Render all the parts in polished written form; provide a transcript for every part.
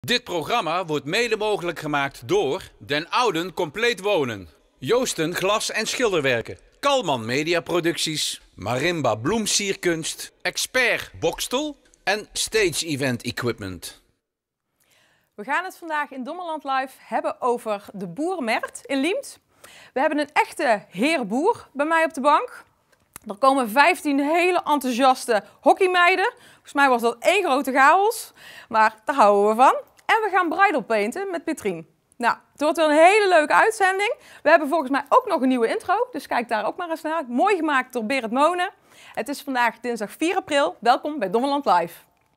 Dit programma wordt mede mogelijk gemaakt door Den Ouden Compleet Wonen, Joosten Glas- en Schilderwerken, Kalman Mediaproducties, Marimba Bloemsierkunst, Expert Bokstel en Stage Event Equipment. We gaan het vandaag in Dommerland Live hebben over de boerenmarkt in Liemt. We hebben een echte herenboer bij mij op de bank. Er komen 15 hele enthousiaste hockeymeiden. Volgens mij was dat één grote chaos, maar daar houden we van. En we gaan bridal painten met Petrien. Nou, het wordt wel een hele leuke uitzending. We hebben volgens mij ook nog een nieuwe intro, dus kijk daar ook maar eens naar. Mooi gemaakt door Berit Monen. Het is vandaag dinsdag 4 april. Welkom bij Dommerland Live.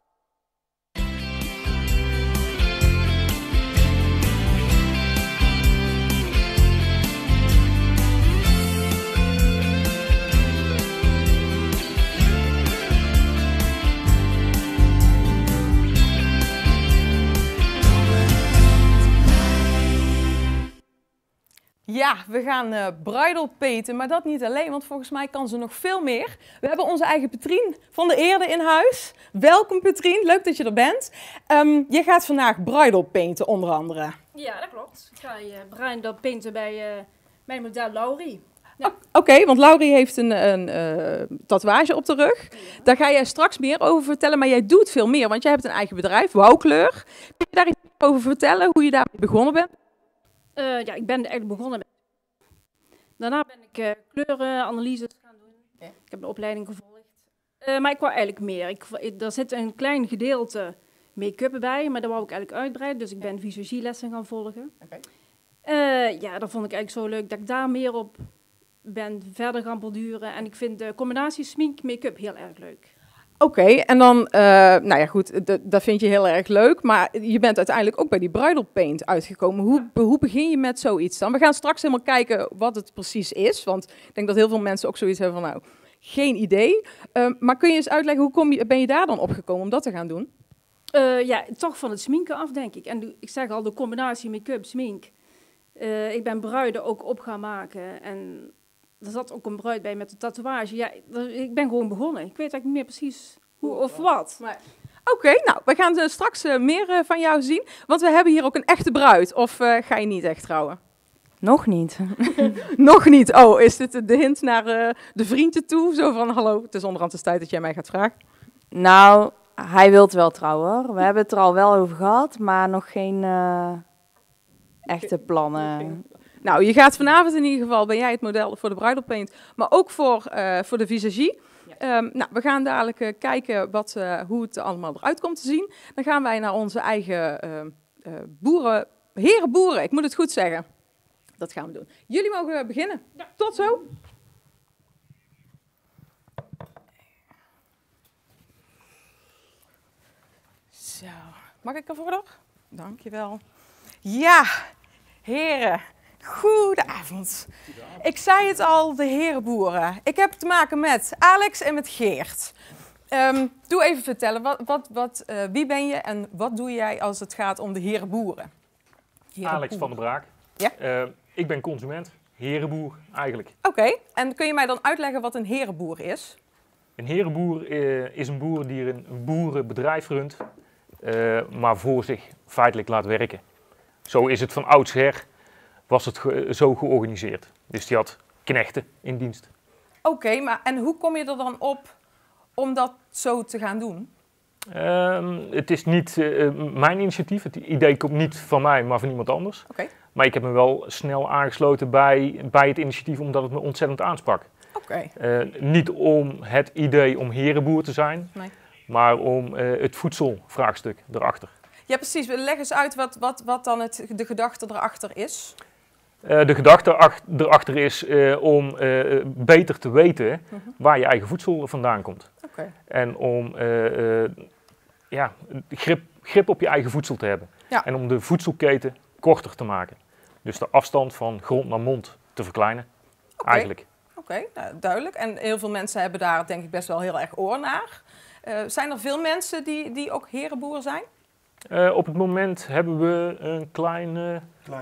Ja, we gaan bridal painten, maar dat niet alleen, want volgens mij kan ze nog veel meer. We hebben onze eigen Petrien van de Eerde in huis. Welkom Petrien, leuk dat je er bent. Je gaat vandaag bridal painten onder andere. Ja, dat klopt. Ik ga bridal painten bij mijn model Laurie. Ja. Oké, want Laurie heeft een tatoeage op de rug. Ja. Daar ga jij straks meer over vertellen, maar jij doet veel meer, want jij hebt een eigen bedrijf, Wouwkleur. Kun je daar iets over vertellen, hoe je daarmee begonnen bent? Ja, ik ben eigenlijk begonnen met... Daarna ben ik kleurenanalyses gaan doen. Ja. Ik heb de opleiding gevolgd. Maar ik wou eigenlijk meer. Er zit een klein gedeelte make-up bij, maar dat wou ik eigenlijk uitbreiden. Dus ik ben visagielessen gaan volgen. Okay. Ja, dat vond ik eigenlijk zo leuk dat ik daar meer op ben verder gaan borduren. En ik vind de combinatie smink, make-up heel erg leuk. Oké, en dan, nou ja goed, dat vind je heel erg leuk, maar je bent uiteindelijk ook bij die bridal paint uitgekomen. Hoe begin je met zoiets dan? We gaan straks helemaal kijken wat het precies is, want ik denk dat heel veel mensen ook zoiets hebben van, nou, geen idee. Maar kun je eens uitleggen, hoe ben je daar dan opgekomen om dat te gaan doen? Ja, toch van het sminken af, denk ik. En ik zeg al, de combinatie make-up, smink. Ik ben bruiden ook op gaan maken en... Er zat ook een bruid bij met een tatoeage. Ja, ik ben gewoon begonnen. Ik weet eigenlijk niet meer precies hoe of wat. Oké, nou, we gaan straks meer van jou zien. Want we hebben hier ook een echte bruid. Of ga je niet echt trouwen? Nog niet. Nog niet? Oh, is dit de hint naar de vrienden toe? Zo van, hallo, het is onderhand tijd dat jij mij gaat vragen. Nou, hij wil wel trouwen. We hebben het er al wel over gehad, maar nog geen echte plannen. Nou, je gaat vanavond in ieder geval, ben jij het model voor de bridal paint, maar ook voor de visagie. Ja. Nou, we gaan dadelijk kijken hoe het allemaal eruit komt te zien. Dan gaan wij naar onze eigen herenboeren, ik moet het goed zeggen. Dat gaan we doen. Jullie mogen beginnen. Ja. Tot zo. Zo, mag ik ervoor nog? Dankjewel. Ja, heren. Goedenavond. Ik zei het al, de herenboeren. Ik heb te maken met Alex en met Geert. Doe even vertellen, wie ben je en wat doe jij als het gaat om de herenboeren? Alex van der Braak. Ja? Ik ben consument, herenboer eigenlijk. Oké, en kun je mij dan uitleggen wat een herenboer is? Een herenboer is een boer die een boerenbedrijf runt, maar voor zich feitelijk laat werken. Zo is het van oudsher. Was het zo georganiseerd. Dus die had knechten in dienst. Oké, maar en hoe kom je er dan op om dat zo te gaan doen? Het is niet mijn initiatief. Het idee komt niet van mij, maar van iemand anders. Okay. Maar ik heb me wel snel aangesloten bij het initiatief, omdat het me ontzettend aansprak. Okay. Niet om het idee om herenboer te zijn, nee. Maar om het voedselvraagstuk erachter. Ja, precies. Leg eens uit wat dan de gedachte erachter is. De gedachte erachter is om beter te weten waar je eigen voedsel vandaan komt. Okay. En om grip op je eigen voedsel te hebben. Ja. En om de voedselketen korter te maken. Dus de afstand van grond naar mond te verkleinen, eigenlijk. Oké, nou, duidelijk. En heel veel mensen hebben daar denk ik best wel heel erg oor naar. Zijn er veel mensen die ook herenboer zijn? Op het moment hebben we een kleine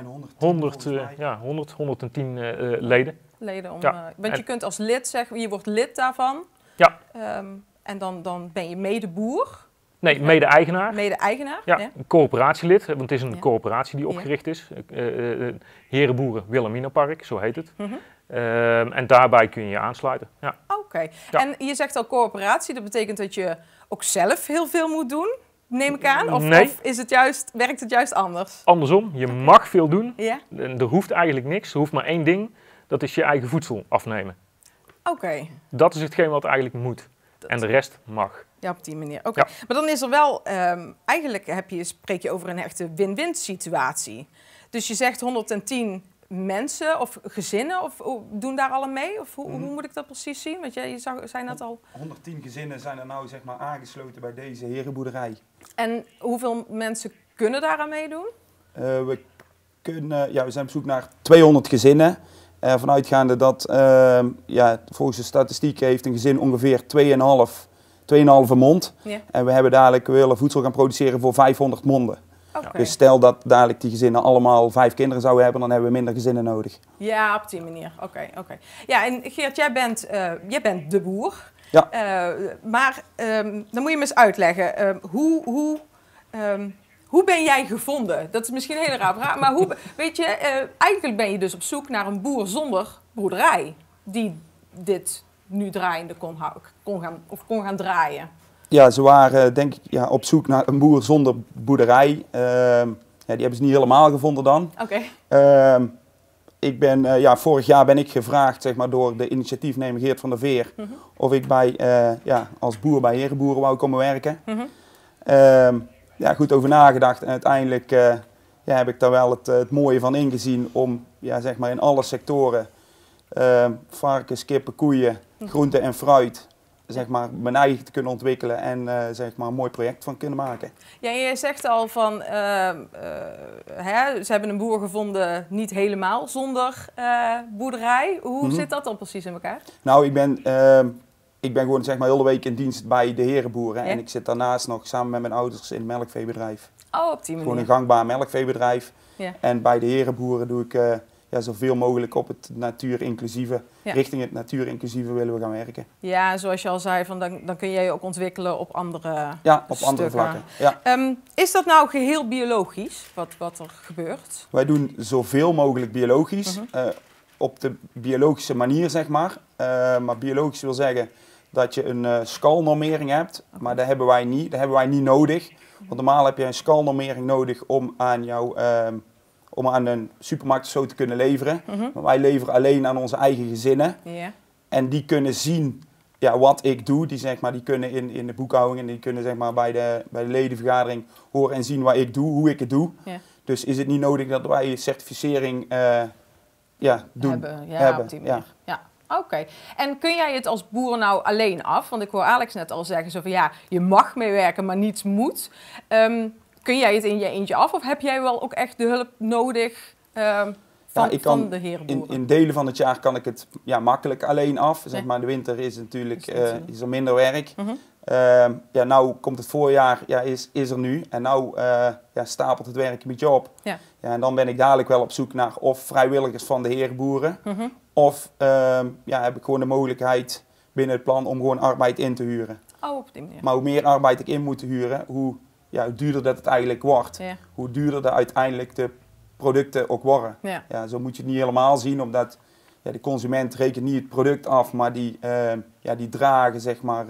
110 leden. Want je kunt als lid zeggen, je wordt lid daarvan. Ja. En dan ben je medeboer. Nee, mede-eigenaar. Mede-eigenaar? Ja, een coöperatielid, want het is een coöperatie die Ja. opgericht is. Herenboeren Wilhelminapark, zo heet het. Mhm. En daarbij kun je je aansluiten. Ja. Oké. Ja. En je zegt al coöperatie, dat betekent dat je ook zelf heel veel moet doen, neem ik aan? Nee. Of werkt het juist anders? Andersom, je mag veel doen. Ja? En er hoeft eigenlijk niks. Er hoeft maar één ding. Dat is je eigen voedsel afnemen. Oké. Dat is hetgeen wat eigenlijk moet. En de rest mag. Ja, op die manier. Oké. Ja. Maar dan is er wel, eigenlijk spreek je over een echte win-win situatie. Dus je zegt 110 mensen of gezinnen doen daar al aan mee? Of hoe moet ik dat precies zien? Want je zei net al. 110 gezinnen zijn er nou zeg maar aangesloten bij deze herenboerderij. En hoeveel mensen kunnen daar aan meedoen? We zijn op zoek naar 200 gezinnen. Vanuitgaande dat volgens de statistiek heeft een gezin ongeveer 2,5 mond. Ja. En we willen voedsel gaan produceren voor 500 monden. Oké. Dus stel dat dadelijk die gezinnen allemaal 5 kinderen zouden hebben, dan hebben we minder gezinnen nodig. Ja, op die manier. Oké. Ja, en Geert, jij bent de boer. Ja. Maar dan moet je me eens uitleggen. Hoe ben jij gevonden? Dat is misschien een hele raar vraag. Maar eigenlijk ben je dus op zoek naar een boer zonder boerderij. Die dit nu draaiende kon gaan draaien. Ja, ze waren denk ik op zoek naar een boer zonder boerderij. Die hebben ze niet helemaal gevonden dan. Oké. Vorig jaar ben ik gevraagd zeg maar, door de initiatiefnemer Geert van der Veer of ik als boer bij Herenboeren wou komen werken. Goed over nagedacht en uiteindelijk heb ik daar wel het mooie van ingezien om zeg maar in alle sectoren, varkens, kippen, koeien, groenten en fruit, zeg maar mijn eigen te kunnen ontwikkelen en zeg maar een mooi project van kunnen maken. Ja, je zegt al van, ze hebben een boer gevonden niet helemaal zonder boerderij. Hoe zit dat dan precies in elkaar? Nou, ik ben gewoon zeg maar heel de week in dienst bij de herenboeren. Ja. En ik zit daarnaast nog samen met mijn ouders in een melkveebedrijf. Oh, op die manier. Gewoon een gangbaar melkveebedrijf. Ja. En bij de herenboeren doe ik zoveel mogelijk op het natuurinclusieve, richting het natuurinclusieve willen we gaan werken. Ja, zoals je al zei, dan kun je je ook ontwikkelen op andere andere vlakken. Ja. Is dat nou geheel biologisch, wat er gebeurt? Wij doen zoveel mogelijk biologisch, op de biologische manier zeg maar. Maar biologisch wil zeggen dat je een skalnormering hebt, maar dat hebben wij niet nodig. Want normaal heb je een skalnormering nodig om aan een supermarkt of zo te kunnen leveren. Maar wij leveren alleen aan onze eigen gezinnen. Ja. En die kunnen zien wat ik doe. Die kunnen in de boekhouding en die kunnen zeg maar, bij de ledenvergadering horen en zien wat ik doe, hoe ik het doe. Ja. Dus is het niet nodig dat wij certificering doen. Hebben. Op die manier. Ja. Oké. En kun jij het als boer nou alleen af? Want ik hoor Alex net al zeggen zo van je mag meewerken, maar niets moet. Kun jij het in je eentje af of heb jij wel ook echt de hulp nodig van de herenboeren? In delen van het jaar kan ik het makkelijk alleen af. Zeg maar, de winter is natuurlijk is er minder werk. Nou komt het voorjaar, is er nu. En nou stapelt het werk een beetje op. Ja. En dan ben ik dadelijk wel op zoek naar of vrijwilligers van de herenboeren. Of heb ik gewoon de mogelijkheid binnen het plan om gewoon arbeid in te huren. Oh, op die manier. Maar hoe meer arbeid ik in moet huren, hoe duurder dat het eigenlijk wordt. Ja. Hoe duurder uiteindelijk de producten ook worden. Ja. Zo moet je het niet helemaal zien, omdat de consument rekent niet het product af, maar die dragen zeg maar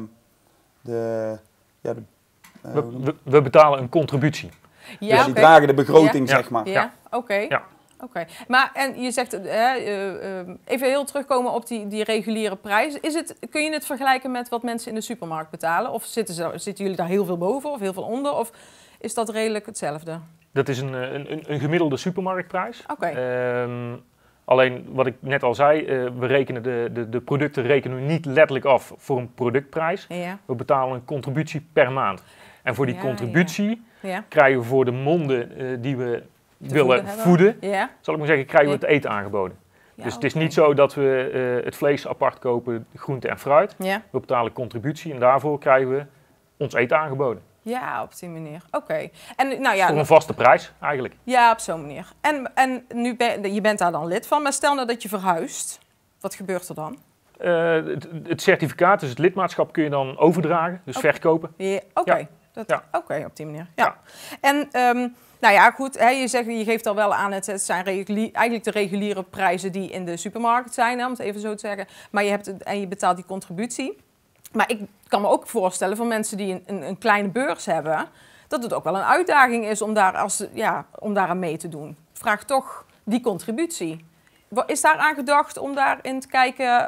we betalen een contributie. Ja, dus die dragen de begroting zeg maar. Ja, oké. Ja. Oké. Maar en je zegt, even heel terugkomen op die reguliere prijs. Kun je het vergelijken met wat mensen in de supermarkt betalen? Of zitten jullie daar heel veel boven of heel veel onder? Of is dat redelijk hetzelfde? Dat is een gemiddelde supermarktprijs. Oké. Alleen wat ik net al zei, we rekenen de producten rekenen we niet letterlijk af voor een productprijs. Ja. We betalen een contributie per maand. En voor die contributie krijgen we voor de monden die we willen voeden, zal ik maar zeggen, krijgen we het eten aangeboden. Ja, dus het is niet zo dat we het vlees apart kopen, groente en fruit. Ja. We betalen contributie en daarvoor krijgen we ons eten aangeboden. Ja, op die manier. Oké. En voor een vaste prijs eigenlijk. Ja, op zo'n manier. En nu je bent daar dan lid van, maar stel nou dat je verhuist. Wat gebeurt er dan? Het certificaat, dus het lidmaatschap, kun je dan overdragen, dus verkopen. Ja, oké. Ja. Oké, op die manier. Ja. En nou ja, goed, hè, je geeft al wel aan, het zijn eigenlijk de reguliere prijzen die in de supermarkt zijn, hè, om het even zo te zeggen. Maar je betaalt die contributie. Maar ik kan me ook voorstellen van mensen die een kleine beurs hebben, dat het ook wel een uitdaging is om daar aan mee te doen. Vraag toch die contributie. Is daar aan gedacht om daarin te kijken,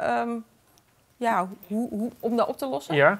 om dat op te lossen? Ja.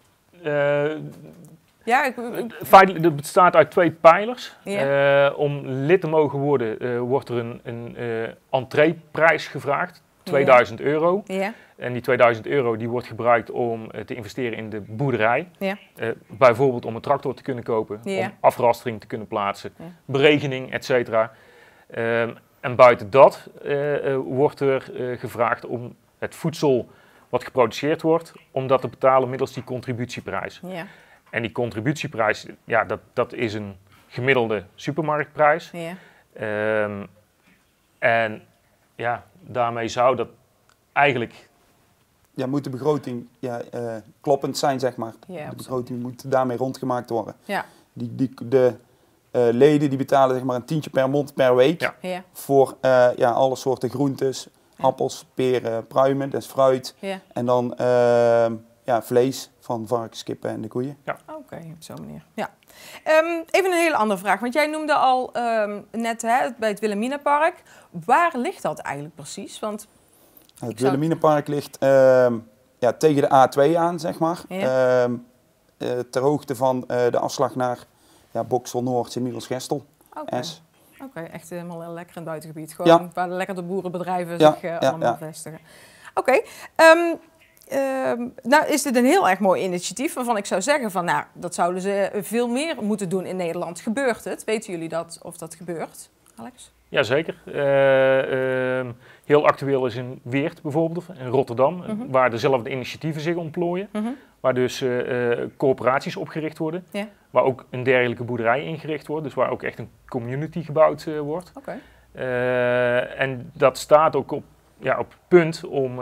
Het bestaat uit 2 pijlers. Ja. Om lid te mogen worden wordt er een entreeprijs gevraagd, €2000. Ja. En die €2000 die wordt gebruikt om te investeren in de boerderij. Ja. Bijvoorbeeld om een tractor te kunnen kopen, om afrastering te kunnen plaatsen, beregening, et cetera. En buiten dat wordt er gevraagd om het voedsel wat geproduceerd wordt, om dat te betalen middels die contributieprijs. Ja. En die contributieprijs, dat is een gemiddelde supermarktprijs. Ja. En daarmee zou dat eigenlijk... Ja, moet de begroting kloppend zijn, zeg maar. Ja, de begroting moet daarmee rondgemaakt worden. Ja. De leden die betalen zeg maar een tientje per mond per week voor alle soorten groentes, appels, peren, pruimen, dat is fruit. Ja. En dan vlees van varkens, kippen en de koeien. Ja. Oké, op zo'n manier. Ja. Even een hele andere vraag, want jij noemde al net bij het Wilhelminapark. Waar ligt dat eigenlijk precies? Want het Wilhelminapark ligt tegen de A2 aan, zeg maar. Ja. Ter hoogte van de afslag naar Boksel Noord, Sint-Michiels-Gestel. Oké, echt helemaal lekker in het buitengebied. Gewoon waar lekker de boerenbedrijven zich allemaal vestigen. Oké. Nou is dit een heel erg mooi initiatief waarvan ik zou zeggen van dat zouden ze veel meer moeten doen in Nederland. Gebeurt het? Weten jullie dat of dat gebeurt, Alex? Jazeker. Heel actueel is in Weert bijvoorbeeld, in Rotterdam, waar dezelfde initiatieven zich ontplooien. Waar dus corporaties opgericht worden, waar ook een dergelijke boerderij ingericht wordt, dus waar ook echt een community gebouwd wordt. Okay. En dat staat ook op het punt om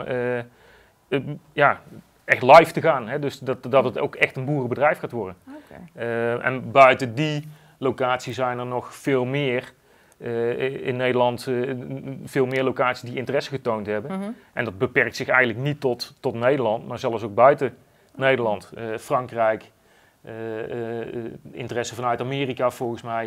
echt live te gaan, hè? Dus dat het ook echt een boerenbedrijf gaat worden. Okay. En buiten die locatie zijn er nog veel meer in Nederland, veel meer locaties die interesse getoond hebben. En dat beperkt zich eigenlijk niet tot Nederland, maar zelfs ook buiten Nederland, Frankrijk, interesse vanuit Amerika volgens mij.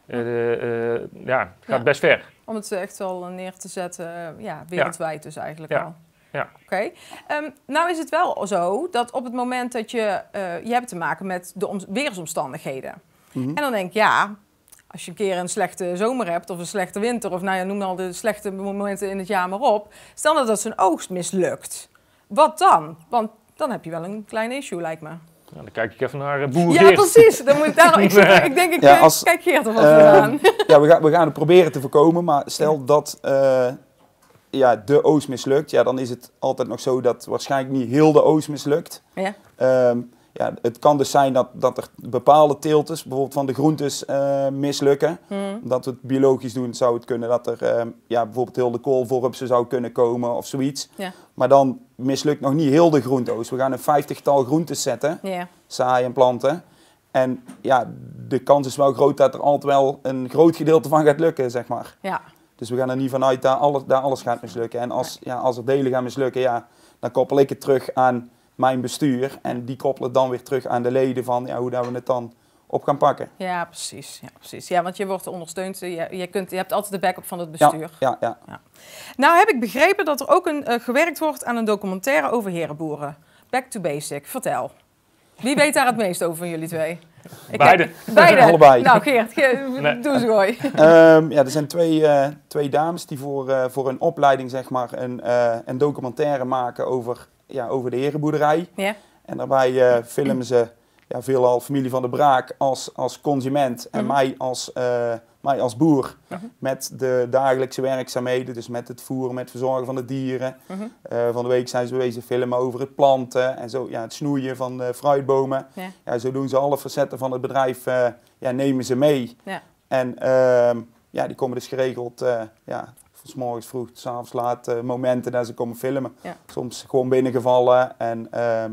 Het gaat best ver. Om het echt wel neer te zetten, wereldwijd dus eigenlijk al. Ja. Oké. Nou is het wel zo dat op het moment dat je hebt te maken met de weersomstandigheden. En dan denk ik, als je een keer een slechte zomer hebt of een slechte winter of noem al de slechte momenten in het jaar maar op. Stel dat zijn oogst mislukt. Wat dan? Want dan heb je wel een klein issue, lijkt me. Nou, dan kijk ik even naar Boer Geert. Ja, precies. Dan moet ik kijk Geert er wat aan. We gaan het proberen te voorkomen, maar stel dat de oogst mislukt, dan is het altijd nog zo dat waarschijnlijk niet heel de oogst mislukt. Ja. Het kan dus zijn dat er bepaalde teeltes, bijvoorbeeld van de groentes, mislukken. Omdat we het biologisch doen, zou het kunnen dat er bijvoorbeeld heel de koolvorpsen zou kunnen komen of zoiets. Ja. Maar dan mislukt nog niet heel de groenteoogst. We gaan een 50-tal groentes zetten, zaaien en planten. En de kans is wel groot dat er altijd wel een groot gedeelte van gaat lukken, zeg maar. Ja. Dus we gaan er niet vanuit dat alles gaat mislukken. En als er delen gaan mislukken, dan koppel ik het terug aan mijn bestuur. En die koppelen dan weer terug aan de leden van hoe dat we het dan op gaan pakken. Ja, precies. Ja, want je wordt ondersteund. Je hebt altijd de backup van het bestuur. Ja. Nou heb ik begrepen dat er ook gewerkt wordt aan een documentaire over herenboeren. Back to basic. Vertel. Wie weet daar het meest over van jullie twee? Beide. Allebei. Nou Geert, doe eens gooi. Er zijn twee dames die voor een opleiding zeg maar een documentaire maken over de herenboerderij. Ja. En daarbij filmen ze veelal familie van de Braak als consument en mij als boer met de dagelijkse werkzaamheden, dus met het voeren, met het verzorgen van de dieren. Van de week zijn ze bezig filmen over het planten en zo, het snoeien van fruitbomen. Ja. Zo doen ze alle facetten van het bedrijf, nemen ze mee. Ja. En die komen dus geregeld, 's morgens vroeg, 's avonds laat, momenten dat ze komen filmen. Ja. Soms gewoon binnengevallen en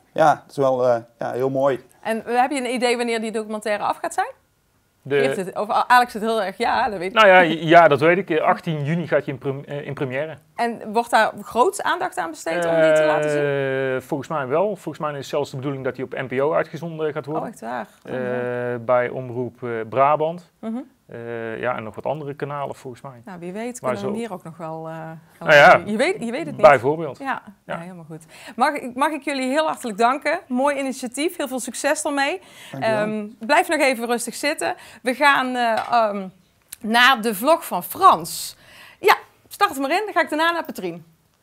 ja, het is wel heel mooi. En heb je een idee wanneer die documentaire af gaat zijn? De, Of Alex het heel erg, ja, dat weet ik. nou ja, dat weet ik. 18 juni gaat je in première. En wordt daar groots aandacht aan besteed om die te laten zien? Volgens mij wel. Volgens mij is het zelfs de bedoeling dat hij op NPO uitgezonden gaat worden. Oh, echt waar? Bij Omroep Brabant. Mhm. Ja, en nog wat andere kanalen volgens mij. Nou, wie weet Maar kunnen we hem zo. hier ook nog wel... Nou ja, je weet het niet. bijvoorbeeld. Ja, Ja. ja, helemaal goed. Mag ik jullie heel hartelijk danken. Mooi initiatief, heel veel succes ermee. Blijf nog even rustig zitten. We gaan naar de vlog van Frans. Ja, start er maar in. Dan ga ik daarna naar Patrien.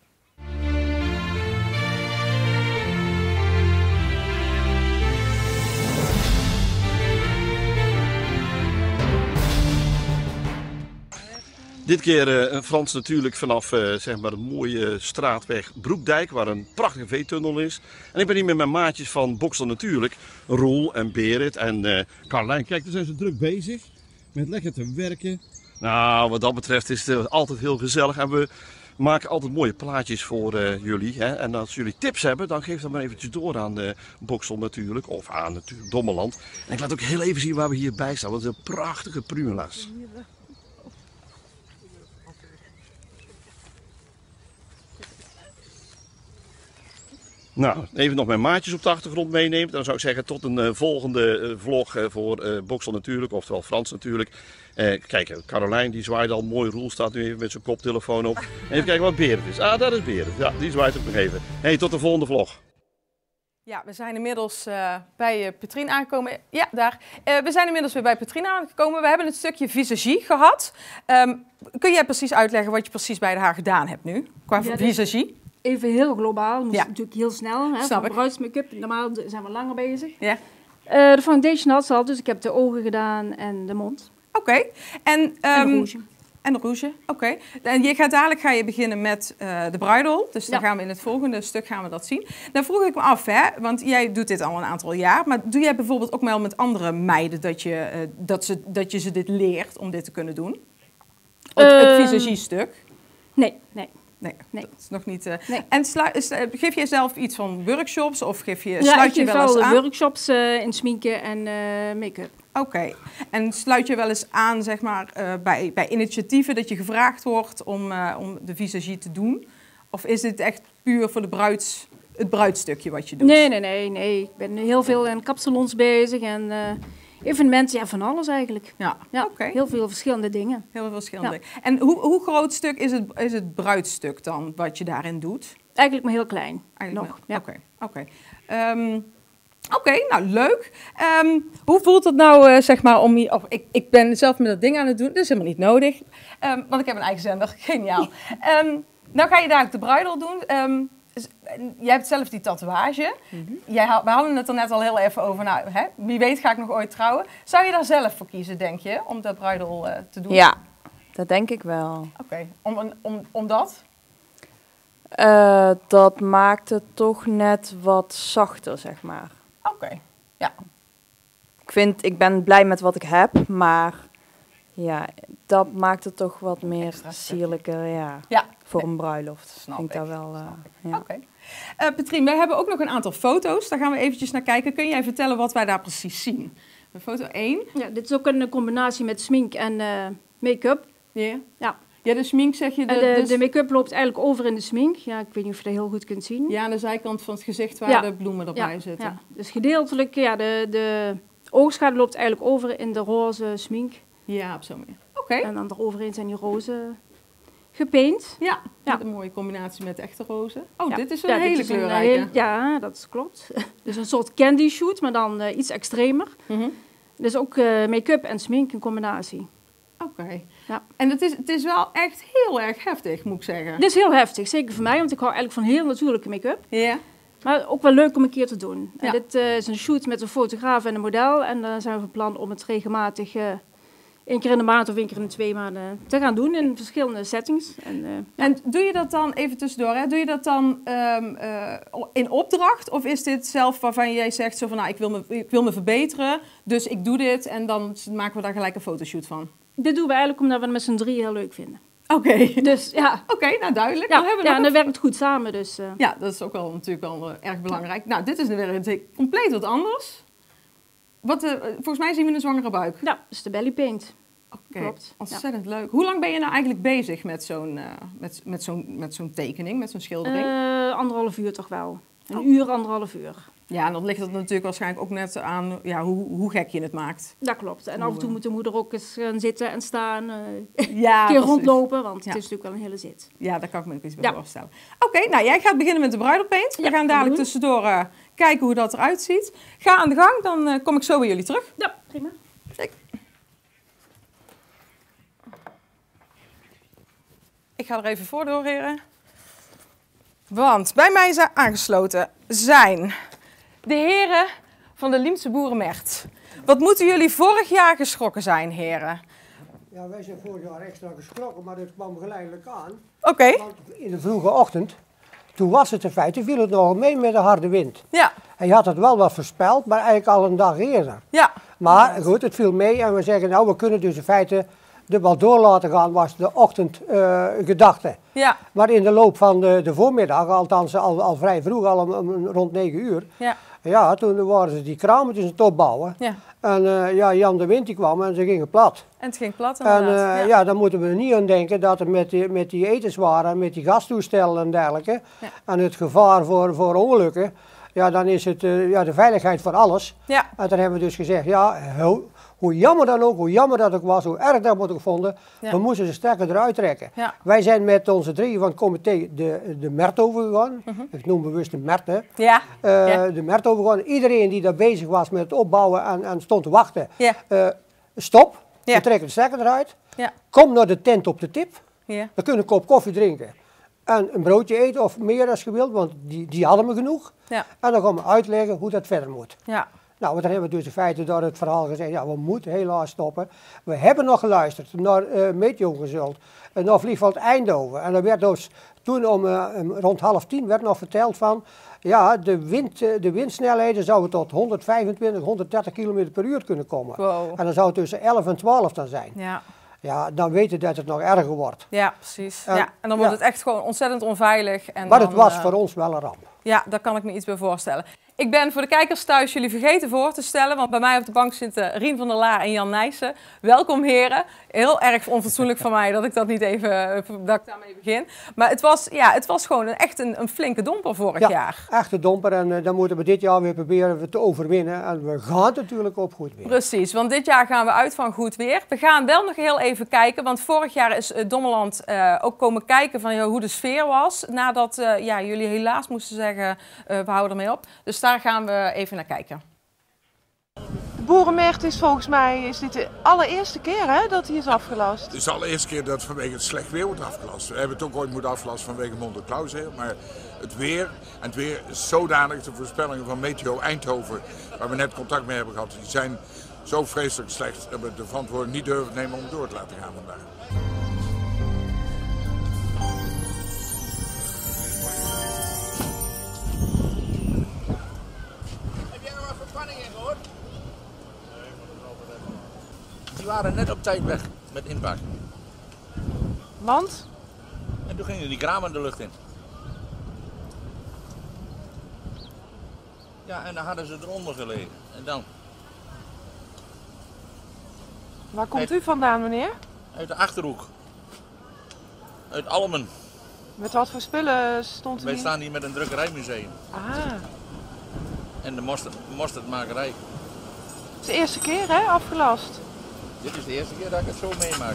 Dit keer Frans natuurlijk vanaf zeg maar de mooie straatweg Broekdijk, waar een prachtige veetunnel is. En ik ben hier met mijn maatjes van Boxel Natuurlijk, Roel en Berit en Carlijn. Kijk, daar zijn ze druk bezig met lekker te werken. Nou, wat dat betreft is het altijd heel gezellig en we maken altijd mooie plaatjes voor jullie. Hè? En als jullie tips hebben, dan geef dat maar eventjes door aan Boxel Natuurlijk, of aan natuurlijk Dommeland. En ik laat ook heel even zien waar we hierbij staan, want het is een prachtige primula's. Nou, even nog mijn maatjes op de achtergrond meenemen. Dan zou ik zeggen tot een volgende vlog voor Boxel Natuurlijk, oftewel Frans Natuurlijk. Kijk, Carolijn die zwaait al mooi. Roel staat nu even met zijn koptelefoon op. Even kijken wat Berit is. Ah, dat is Berit. Ja, die zwaait ook nog even. Hey, tot de volgende vlog. Ja, we zijn inmiddels bij Patrien aangekomen. Ja, daar. We zijn inmiddels weer bij Patrien aangekomen. We hebben een stukje visagie gehad. Kun jij precies uitleggen wat je precies bij haar gedaan hebt nu, qua visagie? Even heel globaal, dat is Ja. natuurlijk heel snel. Hè, Snap voor ik. bruidsmake-up, normaal zijn we langer bezig. Ja. De foundation had ze al, dus ik heb de ogen gedaan en de mond. Oké. En En de rouge. En de rouge, oké. En dadelijk ga je beginnen met de bridal. Dus dan Ja. gaan we in het volgende stuk gaan we dat zien. Dan vroeg ik me af, hè, want jij doet dit al een aantal jaar. Maar doe jij bijvoorbeeld ook wel met andere meiden dat je ze dit leert om dit te kunnen doen? Het visagie-stuk? Nee. Nee, dat is nog niet... Nee. En geef je zelf iets van workshops of sluit Ik je geef wel eens wel aan? workshops in sminken en make-up. Oké. En sluit je wel eens aan, zeg maar, bij initiatieven dat je gevraagd wordt om de visagie te doen? Of is dit echt puur voor het bruidstukje wat je doet? Nee. Ik ben heel veel in kapsalons bezig en evenementen, ja, van alles eigenlijk. Ja, Ja, oké. heel veel verschillende dingen. Heel veel verschillende. En hoe groot stuk is het bruidstuk dan, wat je daarin doet? Eigenlijk maar heel klein. Eigenlijk nog. maar- Ja. Oké. Oké, nou leuk. Hoe voelt het nou, zeg maar, om hier... Ik ben zelf met dat ding aan het doen, dat is helemaal niet nodig. Want ik heb een eigen zender, geniaal. Nou ga je daar de bridal doen. Jij hebt zelf die tatoeage. We hadden het er net al heel even over. Nou, hè, wie weet ga ik nog ooit trouwen. Zou je daar zelf voor kiezen, denk je, om de bridal te doen? Ja, dat denk ik wel. Oké, omdat? Dat maakt het toch net wat zachter, zeg maar. Oké, ja. Ik ben blij met wat ik heb, maar ja, dat maakt het toch wat meer Extra stuk. sierlijker, ja. Ja. Voor een bruiloft. Snap Vind ik ik, dat wel, snap ja. Oké. Patrien, wij hebben ook nog een aantal foto's. Daar gaan we eventjes naar kijken. Kun jij vertellen wat wij daar precies zien? Foto 1. Ja, dit is ook een combinatie met smink en make-up. Ja. Ja. Ja, de smink zeg je... De make-up loopt eigenlijk over in de smink. Ja, ik weet niet of je dat heel goed kunt zien. Ja, aan de zijkant van het gezicht waar de bloemen erbij Ja, zitten. ja. Dus gedeeltelijk, ja, de oogschade loopt eigenlijk over in de roze smink. Ja, op zo'n manier. Oké. En dan eroverheen zijn die rozen gepaint. Ja, Ja. met een mooie combinatie met echte rozen. Oh, Ja. dit is een Ja, dit hele is een kleurrijke. ja, dat klopt. Dus een soort candy shoot, maar dan iets extremer. Mhm. Dus ook make-up en smink in combinatie. Oké. Ja. En het is wel echt heel erg heftig, moet ik zeggen. Dit is heel heftig, zeker voor mij, want ik hou eigenlijk van heel natuurlijke make-up. Ja. Maar ook wel leuk om een keer te doen. Ja. En dit is een shoot met een fotograaf en een model. En dan zijn we van plan om het regelmatig 1 keer in de maand of 1 keer in de 2 maanden te gaan doen in verschillende settings. En doe je dat dan, even tussendoor, hè, doe je dat dan in opdracht? Of is dit zelf waarvan jij zegt, zo van, nou, ik wil me verbeteren, dus ik doe dit en dan maken we daar gelijk een fotoshoot van? Dit doen we eigenlijk omdat we het met z'n drieën heel leuk vinden. Oké. Dus ja. Oké, nou duidelijk. Ja, Dan hebben we en nog dat werkt goed samen. Dus, Ja, dat is ook wel natuurlijk wel erg belangrijk. Nou, dit is weer compleet wat anders. Volgens mij zien we een zwangere buik. Ja, dat is de belly paint. Oké, Klopt. ontzettend leuk. Hoe lang ben je nou eigenlijk bezig met zo'n tekening, met zo'n schildering? 1,5 uur toch wel. Een uur, 1,5 uur. Ja, en dan ligt het natuurlijk waarschijnlijk ook net aan hoe gek je het maakt. Dat klopt. En af en toe moet de moeder ook eens gaan zitten en staan. Ja, een keer rondlopen, want Ja. het is natuurlijk wel een hele zit. Ja, daar kan ik me ook iets bij voorstellen. Oké, nou jij gaat beginnen met de bruidelpaint. We gaan dadelijk tussendoor kijken hoe dat eruit ziet. Ga aan de gang, dan kom ik zo bij jullie terug. Ja, prima. Kijk. Ik ga er even voor door, heren. Want bij mij zijn aangesloten zijn de heren van de Liemtse Boerenmarkt. Wat moeten jullie vorig jaar geschrokken zijn, heren? Ja, wij zijn vorig jaar extra geschrokken, maar dat kwam geleidelijk aan. Oké. Want in de vroege ochtend, toen was het in feite, viel het nogal mee met de harde wind. Ja. En je had het wel wat voorspeld, maar eigenlijk al een dag eerder. Ja. Maar goed, het viel mee en we zeggen, nou, we kunnen dus in feite de wel door laten gaan, was de ochtendgedachte. Ja. Maar in de loop van de voormiddag, althans al vrij vroeg, al rond 9 uur, Ja. ja, toen waren ze die kramen aan het opbouwen. Ja. En Jan de Wind die kwam en ze gingen plat. En het ging plat En inderdaad. ja, dan moeten we er niet aan denken dat er met die etenswaren, met die gastoestellen en dergelijke, Ja. en het gevaar voor ongelukken, ja, dan is het de veiligheid voor alles. Ja. En dan hebben we dus gezegd, ja, hoe jammer dan ook, hoe jammer dat ook was, hoe erg dat we ook vonden, Ja. we moesten de stekker eruit trekken. Ja. Wij zijn met onze 3 van het comité de MERT overgegaan. Ik noem bewust de MERT, hè. Ja. Ja. De MERT overgegaan. Iedereen die daar bezig was met het opbouwen en stond te wachten, Ja. stop, Ja. we trekken de stekker eruit. Ja. Kom naar de tent op de tip. Ja. We kunnen een kop koffie drinken en een broodje eten of meer als je wilt, want die hadden we genoeg. Ja. En dan gaan we uitleggen hoe dat verder moet. Ja. Nou, dan hebben we dus in feite door het verhaal gezegd, ja, we moeten helaas stoppen. We hebben nog geluisterd naar Meteoconsult, naar Vliegveld Eindhoven. En er werd dus toen om rond 9:30 werd nog verteld van, ja, de windsnelheden zouden tot 125, 130 km per uur kunnen komen. Wow. En dan zou het tussen 11 en 12 dan zijn. Ja. Ja, dan weten we dat het nog erger wordt. Ja, precies. Ja. En dan wordt het echt gewoon ontzettend onveilig. En Maar dan, het was voor ons wel een ramp. Ja, daar kan ik me iets bij voorstellen. Ik ben voor de kijkers thuis jullie vergeten voor te stellen, want bij mij op de bank zitten Rien van der Laar en Jan Nijssen. Welkom heren. Heel erg onfatsoenlijk van mij dat ik dat niet even, dat ik daarmee begin. Maar het was gewoon echt een flinke domper vorig jaar. Ja, echte domper en dan moeten we dit jaar weer proberen te overwinnen. En we gaan natuurlijk op goed weer. Precies, want dit jaar gaan we uit van goed weer. We gaan wel nog heel even kijken, want vorig jaar is Dommeland ook komen kijken van hoe de sfeer was. Nadat jullie helaas moesten zeggen, we houden ermee op. Dus daar gaan we even naar kijken. De Boerenmarkt is volgens mij dit de allereerste keer hè, dat hij is afgelast. Het is de allereerste keer dat vanwege het slecht weer wordt afgelast. We hebben het ook ooit moeten aflasten vanwege Monte-Clausheer. Maar het weer is zodanig, de voorspellingen van Meteo Eindhoven, waar we net contact mee hebben gehad, die zijn zo vreselijk slecht dat we de verantwoording niet durven nemen om het door te laten gaan vandaag. Die waren net op tijd weg met inpak. Want? En toen gingen die kramen de lucht in. Ja, en dan hadden ze eronder gelegen. En dan? Waar komt u vandaan, meneer? Uit de Achterhoek. Uit Almen. Met wat voor spullen stond u Wij hier? staan hier met een drukkerijmuseum. Ah, En de mosterdmakerij. het is de eerste keer hè, afgelast. Dit is de eerste keer dat ik het zo meemaak.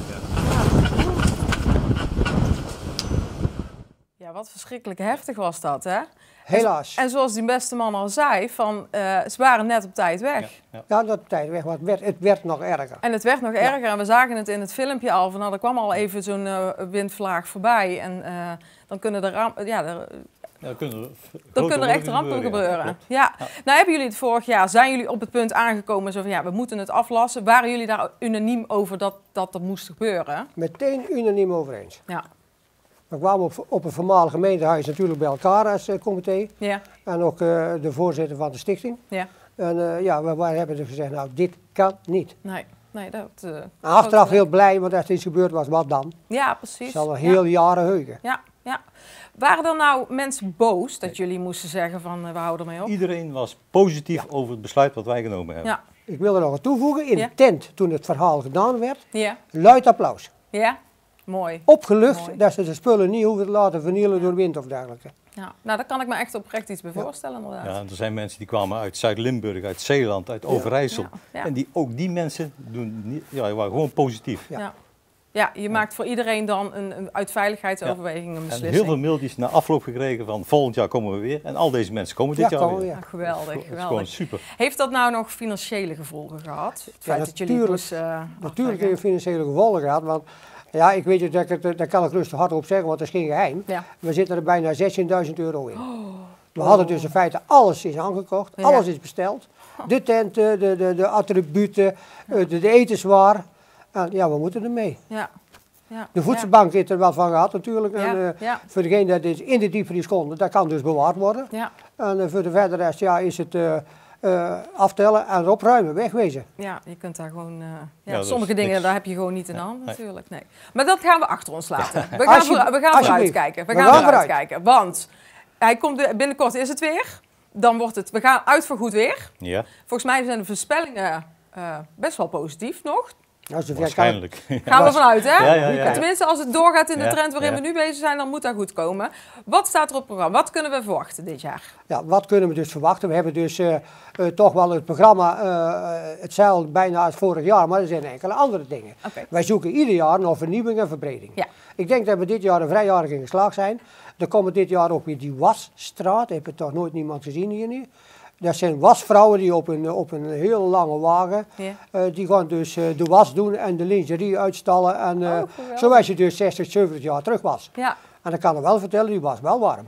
Ja, wat verschrikkelijk heftig was dat, hè? Helaas. En zoals die beste man al zei, ze waren net op tijd weg. Ja, dat tijd weg, want het werd nog erger. En het werd nog erger en we zagen het in het filmpje al. Van, er kwam al even zo'n windvlaag voorbij en dan kunnen dan kunnen er echt rampen gebeuren. Ja. Nou hebben jullie het vorig jaar, zijn jullie op het punt aangekomen zo van we moeten het aflassen. Waren jullie daar unaniem over dat moest gebeuren? Meteen unaniem over eens. Ja. We kwamen op een voormalig gemeentehuis natuurlijk bij elkaar als comité. Ja. En ook de voorzitter van de stichting. Ja. En we hebben dus gezegd, nou dit kan niet. Nee. Nee, dat... Achteraf heel blij, want als het iets gebeurd was, wat dan? Ja, precies. Het zal al heel jaren heugen. Ja, ja. Waren er nou mensen boos dat jullie moesten zeggen van we houden ermee op? Iedereen was positief over het besluit wat wij genomen hebben. Ja. Ik wil er nog aan toevoegen, in de tent toen het verhaal gedaan werd, luid applaus. Ja, mooi. Opgelucht Mooi. dat ze de spullen niet hoeven te laten vernielen door wind of dergelijke. Ja, nou, daar kan ik me echt oprecht iets bij voorstellen, inderdaad. Ja, er zijn mensen die kwamen uit Zuid-Limburg, uit Zeeland, uit Overijssel. Ja. En ook die mensen doen niet, die waren gewoon positief. Ja. Ja, je maakt voor iedereen dan een uit veiligheidsoverweging een beslissing. En heel veel mailtjes na afloop gekregen van volgend jaar komen we weer. En al deze mensen komen dit jaar weer. Ja, geweldig, Dat is geweldig. gewoon super. Heeft dat nou nog financiële gevolgen gehad? Het feit dat jullie natuurlijk heeft financiële gevolgen gehad, want ja, ik weet je, daar kan ik rustig hardop zeggen, want dat is geen geheim. Ja. We zitten er bijna 16.000 euro in. We hadden dus in feite alles is aangekocht, alles is besteld. De tenten, de attributen, de etenswaar. En ja, we moeten ermee. Ja. Ja. De voedselbank heeft er wel van gehad natuurlijk. Ja. En, voor degene dat in de diepvries kon, dat kan dus bewaard worden. Ja. En voor de verdere rest is het aftellen en opruimen, wegwezen. Ja, je kunt daar gewoon... Ja, sommige dingen, niks. daar heb je gewoon niet in de hand Nee. natuurlijk. Nee. Maar dat gaan we achter ons laten. Ja. We gaan vooruit kijken. We gaan vooruit kijken. Want hij komt binnenkort is het weer. Dan wordt het... We gaan uit voor goed weer. Ja. Volgens mij zijn de voorspellingen best wel positief nog. Waarschijnlijk. Gaan we vanuit, hè? Ja. Tenminste, als het doorgaat in de trend waarin ja. we nu bezig zijn, dan moet dat goed komen. Wat staat er op het programma? Wat kunnen we verwachten dit jaar? Ja, wat kunnen we dus verwachten? We hebben dus toch wel het programma hetzelfde bijna als vorig jaar, maar er zijn enkele andere dingen. Okay. Wij zoeken ieder jaar naar vernieuwing en verbreding. Ja. Ik denk dat we dit jaar een vrij in geslaagd zijn. Er komt dit jaar ook weer die wasstraat. Heb je toch nooit niemand gezien hier nu? Dat zijn wasvrouwen die op een heel lange wagen, die gaan dus de was doen en de lingerie uitstallen. En, zoals je dus 60, 70 jaar terug was. Ja. En ik kan er wel vertellen, die was wel warm.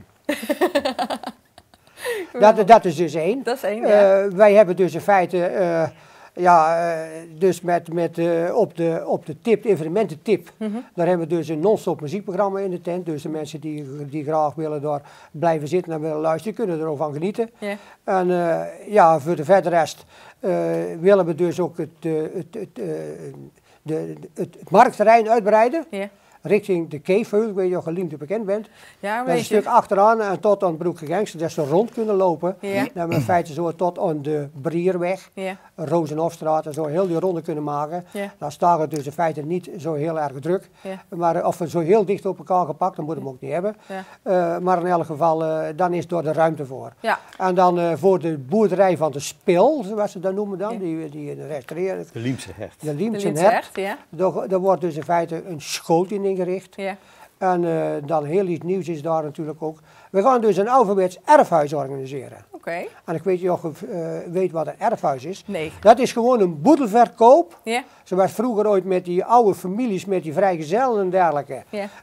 dat is dus één. Dat is één, ja. Wij hebben dus in feite, dus op de tip, de evenemententip, daar hebben we dus een non-stop muziekprogramma in de tent. Dus de mensen die graag willen daar blijven zitten en willen luisteren, kunnen er ook van genieten. Ja. En voor de verdere rest willen we dus ook het marktterrein uitbreiden. Ja. Richting de Keefheul, ik weet niet of je Liemte bekend bent. Ja, dat is een stuk achteraan en tot aan Broekgangster, dat ze rond kunnen lopen. Ja. Dan hebben we in feite zo tot aan de Brierweg, Ja. Rozenhofstraat en zo heel die ronde kunnen maken. Ja. Dan staat het dus in feite niet zo heel erg druk. Ja. Maar of we zo heel dicht op elkaar gepakt, dan moeten we hem ook niet hebben. Ja. Maar in elk geval, dan is er de ruimte voor. Ja. En dan voor de boerderij van de Spil, zoals ze dat noemen dan, die restaureren. De Liemse hert. De Liemse Liemse hert. hert, ja. Daar wordt dus in feite een schoot in ingericht. Ja. En dan heel iets nieuws is daar natuurlijk ook. We gaan dus een ouderwets erfhuis organiseren. Oké. En ik weet niet of je weet wat een erfhuis is. Nee. Dat is gewoon een boedelverkoop. Ja. Zoals vroeger ooit met die oude families, met die vrijgezellen en dergelijke.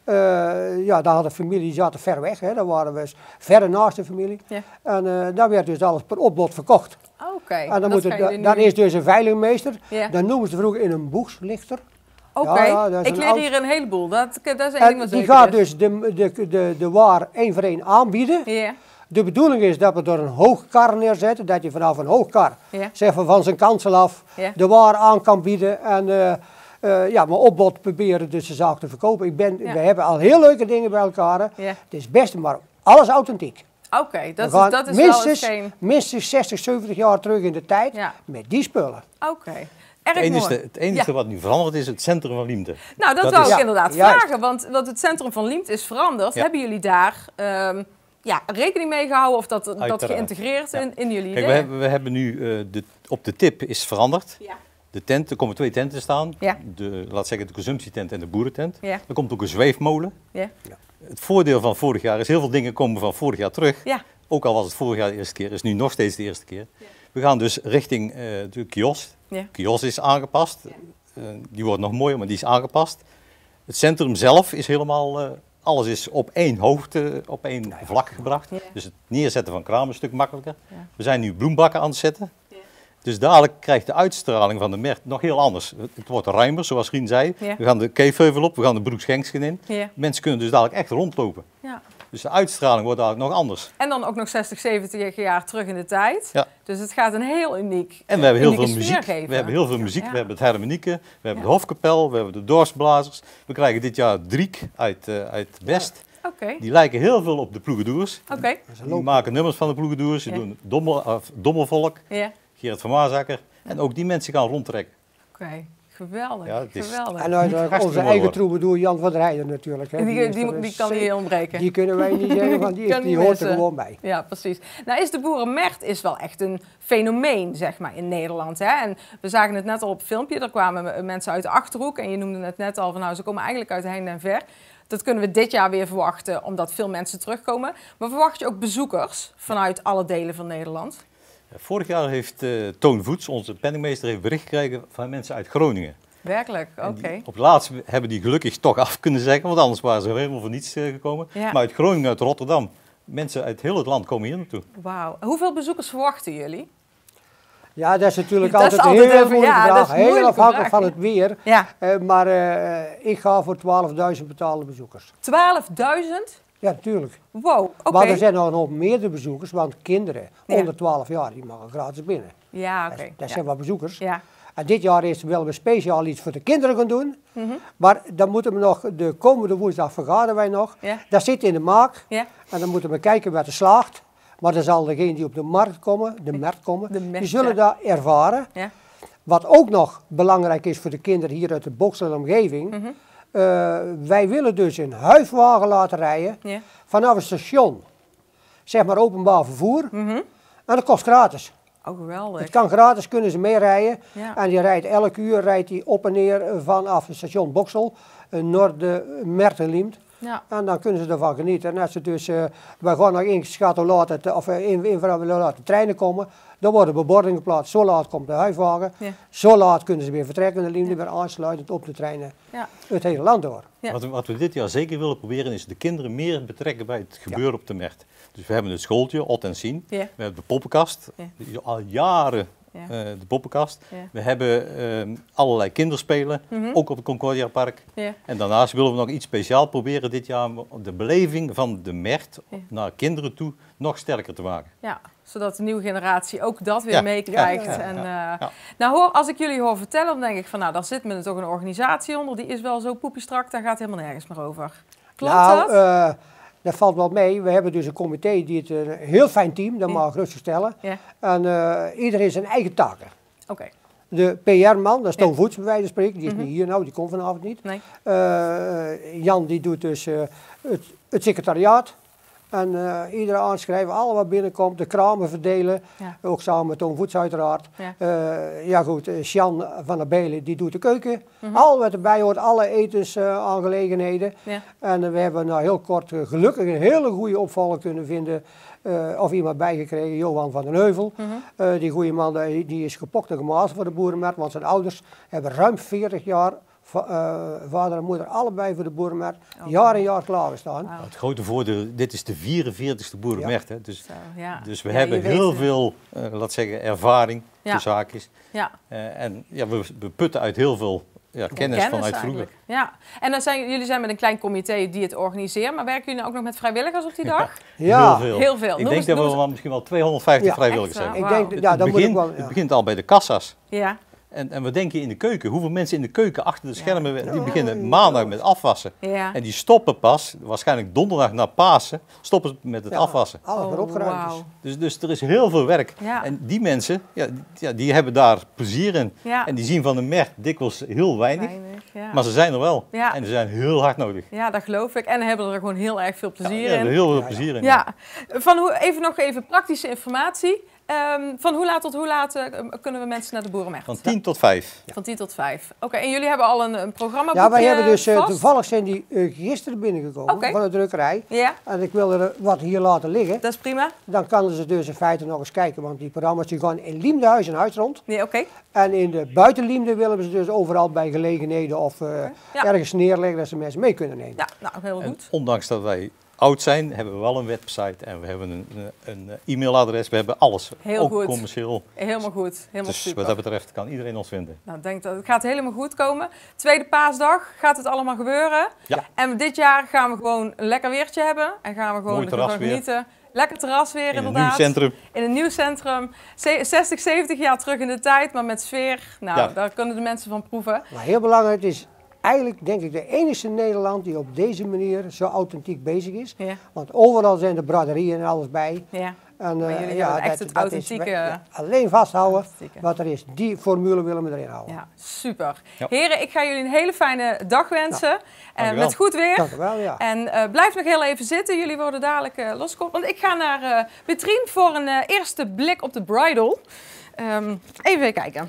Ja. Dan hadden familie, die zaten ver weg. Hè. Dan waren we verder naast de familie. Ja. En dan werd dus alles per opbod verkocht. Oké. En dan is dus een veilingmeester. Ja. Dan noemen ze vroeger in een boegslichter. Oké, dat is ik een leer hier een heleboel. Dat is één ding En wat die zeker gaat is. dus de waar één voor één aanbieden. Ja. De bedoeling is dat we er een hoogkar neerzetten, dat je vanaf een hoogkar, zeg van zijn kansel af, de waar aan kan bieden en maar opbod proberen dus de zaak te verkopen. We hebben al heel leuke dingen bij elkaar. Ja. Het is het beste, maar alles authentiek. Oké, dat is wel hetgeen. Minstens 60, 70 jaar terug in de tijd met die spullen. Oké. Het enige wat nu veranderd is het centrum van Liemte. Nou, dat wou ik inderdaad vragen, want het centrum van Liemte is veranderd. Ja. Hebben jullie daar rekening mee gehouden of dat geïntegreerd in jullie idee? Kijk, we hebben nu op de tip is veranderd. Ja. De tent, er komen 2 tenten te staan. Ja. Laat zeggen de consumptietent en de boerentent. Ja. Er komt ook een zweefmolen. Ja. Het voordeel van vorig jaar is heel veel dingen komen van vorig jaar terug. Ja. Ook al was het vorig jaar de eerste keer, is nu nog steeds de eerste keer. Ja. We gaan dus richting de kiosk. Ja. Kiosk is aangepast. Die wordt nog mooier, maar die is aangepast. Het centrum zelf is helemaal, alles is op één hoogte, op één vlak gebracht. Ja. Dus het neerzetten van kramen een stuk makkelijker. Ja. We zijn nu bloembakken aan het zetten. Ja. Dus dadelijk krijgt de uitstraling van de markt nog heel anders. Het wordt ruimer, zoals Rien zei. Ja. We gaan de Keefheuvel op, we gaan de Broekschenksken in. Ja. Mensen kunnen dus dadelijk echt rondlopen. Ja. Dus de uitstraling wordt eigenlijk nog anders. En dan ook nog 60, 70 jaar terug in de tijd. Ja. Dus het gaat een heel uniek En we hebben heel unieke veel sfeer muziek. geven. We hebben heel veel muziek. Ja. We hebben het harmonieken, we hebben de hofkapel, we hebben de dorpsblazers. We krijgen dit jaar Driek uit Best. Oké. Die lijken heel veel op de ploegendoers. Oké. Die maken nummers van de ploegendoers. Ze doen Dommelvolk, Ja. Gerard van Maasakker. En ook die mensen gaan rondtrekken. Oké. Geweldig. Ja, het is- Geweldig. En uiteraard Hartstikke onze mooi eigen worden. troubadour Jan van der Heijden natuurlijk. Hè. Die kan niet ontbreken. Die kunnen wij niet zeggen, want Kan die niet hoort missen. er gewoon bij. Ja, precies. Nou is de boerenmarkt is wel echt een fenomeen, zeg maar, in Nederland. Hè? En we zagen het net al op het filmpje. Er kwamen mensen uit de Achterhoek. En je noemde het net al van, nou, ze komen eigenlijk uit heinde en ver. Dat kunnen we dit jaar weer verwachten, omdat veel mensen terugkomen. Maar verwacht je ook bezoekers vanuit alle delen van Nederland? Vorig jaar heeft Toon Voets, onze penningmeester, heeft bericht gekregen van mensen uit Groningen. Werkelijk, En oké. die- op het laatst hebben die gelukkig toch af kunnen zeggen, want anders waren ze helemaal voor niets gekomen. Ja. Maar uit Groningen, uit Rotterdam, mensen uit heel het land komen hier naartoe. Wauw. Hoeveel bezoekers verwachten jullie? Ja, dat is natuurlijk Dat is altijd een altijd heel even- moeilijke ja, vraag. dat is een Heel moeilijke afhankelijk vraag, van het weer. Ja. Maar ik ga voor 12.000 betaalde bezoekers. 12.000? Ja, natuurlijk. Wow, oké. Maar er zijn nog meerdere bezoekers, want kinderen Ja. onder 12 jaar die mogen gratis binnen. Ja, oké. Dat Ja. zijn wel bezoekers. Ja. En dit jaar is willen we speciaal iets voor de kinderen gaan doen. Mhm. Maar dan moeten we nog, de komende woensdag vergaderen wij nog. Ja. Dat zit in de maak. Ja. En dan moeten we kijken wat er slaagt. Maar dan zal degene die op de markt komen, die zullen dat ervaren. Ja. Wat ook nog belangrijk is voor de kinderen hier uit de Boksel omgeving. Mhm. Wij willen dus een huiswagen laten rijden Ja. vanaf een station. Zeg maar openbaar vervoer. Mhm. En dat kost gratis. Oh, geweldig. Het kan gratis, kunnen ze meerijden. Ja. En die rijdt elk uur op en neer vanaf het station Boksel, Noord-Merteliemt. Ja. En dan kunnen ze ervan genieten. En als ze dus, we gaan nog één schatel laten, of één vrouw laten treinen komen, dan worden bebordingen geplaatst. Zo laat komt de huiswagen. Ja. Zo laat kunnen ze weer vertrekken en Liemde weer aansluitend op de treinen Ja. het hele land door. Ja. Wat we dit jaar zeker willen proberen is de kinderen meer betrekken bij het gebeuren op de markt. Dus we hebben het schooltje, Ot en Sien. Ja. We hebben de poppenkast, Ja. al jaren Ja. de poppenkast. Ja. We hebben allerlei kinderspelen, Mhm. ook op het Concordia Park. Ja. En daarnaast willen we nog iets speciaals proberen dit jaar, om de beleving van de markt Ja. naar kinderen toe nog sterker te maken. Ja, zodat de nieuwe generatie ook dat weer Ja. meekrijgt. Ja. En, Ja. Nou, als ik jullie hoor vertellen, dan denk ik van, nou, daar zit me toch een organisatie onder. Die is wel zo poepiestrak, daar gaat helemaal nergens meer over. Klopt dat? Dat valt wel mee. We hebben dus een comité die het een heel fijn team, dat mag ik rustig stellen. Ja. En iedereen zijn eigen taken. Oké. De PR-man, dat is Toon Voets bij wijze van spreken, die is Mhm. niet hier nou, die komt vanavond niet. Nee. Jan die doet dus het secretariaat. En iedereen aanschrijven, alles wat binnenkomt, de kramen verdelen. Ja. Ook samen met Toon Voets uiteraard. Ja. Ja goed, Sjan van der Belen die doet de keuken. Mhm. Al wat erbij hoort, alle etensaangelegenheden. Ja. En we hebben nou heel kort gelukkig een hele goede opvolger kunnen vinden. Of iemand bijgekregen, Johan van den Heuvel. Mhm. Die goede man die is gepokt en gemazeld voor de boerenmarkt. Want zijn ouders hebben ruim 40 jaar, vader en moeder, allebei voor de boerenmarkt, jaar en jaar klaargestaan. Wauw. Het grote voordeel, dit is de 44ste boerenmarkt. Hè? Dus, Zo, ja. dus we Ja, hebben je weet heel het. veel, laat zeggen, ervaring Ja. de zaakjes. Ja. En ja, we putten uit heel veel kennis vanuit vroeger. eigenlijk. Ja, en dan jullie zijn met een klein comité die het organiseert, maar werken jullie ook nog met vrijwilligers op die dag? Ja. Heel veel. Heel veel. Ik Noem denk eens- dat noem we eens- wel misschien wel 250 Ja, vrijwilligers echt zijn. waar? Ik denk, Wauw. ja, dat moet ik wel. Het begint al bij de kassa's. Ja. En we denken in de keuken. Hoeveel mensen in de keuken achter de schermen, die beginnen maandag met afwassen. Ja. En die stoppen pas, waarschijnlijk donderdag na Pasen, stoppen ze met het Ja, afwassen. Alles maar opgeruimd is. wauw. Dus er is heel veel werk. Ja. En die mensen, die hebben daar plezier in. Ja. En die zien van de markt dikwijls heel weinig. Ja. Maar ze zijn er wel. Ja. En ze zijn heel hard nodig. Ja, dat geloof ik. En hebben er gewoon heel erg veel plezier Ja, in. hebben er heel veel plezier in. Ja, nog even praktische informatie. Van hoe laat tot hoe laat kunnen we mensen naar de boerenmarkt? Van 10 tot 5. Van 10 tot 5. Oké, en jullie hebben al een programma. Ja, wij hebben dus vast? toevallig zijn die gisteren binnengekomen Oké. van de drukkerij. Ja, En ik wil er wat hier laten liggen. dat is prima. Dan kunnen ze dus in feite nog eens kijken, want die programma's die gaan in Liemde huis en huis rond. Nee, oké. En in de buitenliemde willen we ze dus overal bij gelegenheden of Ja. ergens neerleggen dat ze mensen mee kunnen nemen. Ja, nou, heel En goed. ondanks dat wij oud zijn, hebben we wel een website en we hebben een e-mailadres. We hebben alles, Heel ook goed. commercieel. Helemaal goed, helemaal Dus super. wat dat betreft kan iedereen ons vinden. Nou, ik denk dat het gaat helemaal goed komen. Tweede paasdag gaat het allemaal gebeuren. Ja. En dit jaar gaan we gewoon een lekker weertje hebben. En gaan we gewoon Mooi terras ervan weer. genieten. Lekker terras weer, In een inderdaad. nieuw centrum. In een nieuw centrum. 60, 70 jaar terug in de tijd, maar met sfeer. Nou, Ja. daar kunnen de mensen van proeven. Maar heel belangrijk is eigenlijk, denk ik, de enige Nederland die op deze manier zo authentiek bezig is. Ja. Want overal zijn de braderieën en alles bij. Ja. En, Maar jullie hebben echt het is authentieke... alleen vasthouden Authentieke. wat er is. Die formule willen we erin houden. Ja, super. Ja. Heren, ik ga jullie een hele fijne dag wensen. En dankjewel. met goed weer. Dank u wel, ja. En blijf nog heel even zitten. Jullie worden dadelijk losgekomen. Want ik ga naar Petrien voor een eerste blik op de bridal. Even kijken.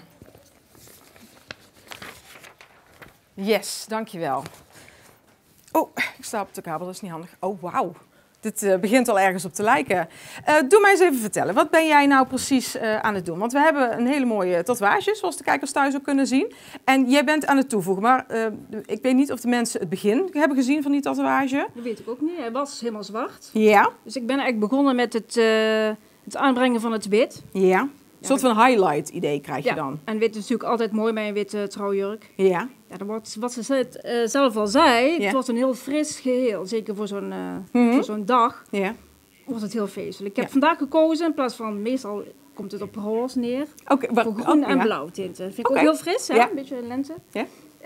Yes, dankjewel. Oh, ik sta op de kabel, dat is niet handig. Oh, wauw. Dit begint al ergens op te lijken. Doe mij eens even vertellen, wat ben jij nou precies aan het doen? Want we hebben een hele mooie tatoeage, zoals de kijkers thuis ook kunnen zien. En jij bent aan het toevoegen, maar ik weet niet of de mensen het begin hebben gezien van die tatoeage. Dat weet ik ook niet. Hij was helemaal zwart. Ja. Dus ik ben eigenlijk begonnen met het aanbrengen van het wit. Ja. Een soort van highlight idee krijg je Ja, dan. en wit is natuurlijk altijd mooi bij een witte trouwjurk. Ja. Ja, dan wordt, wat ze zelf al zei, Ja. het wordt een heel fris geheel. Zeker voor zo'n dag Ja. wordt het heel feestelijk. Ik heb vandaag gekozen, in plaats van, meestal komt het op roze neer. Oké, voor groen en ja. blauw tinten. Vind ik Oké. ook heel fris, hè? Ja. Een beetje lente. Ja.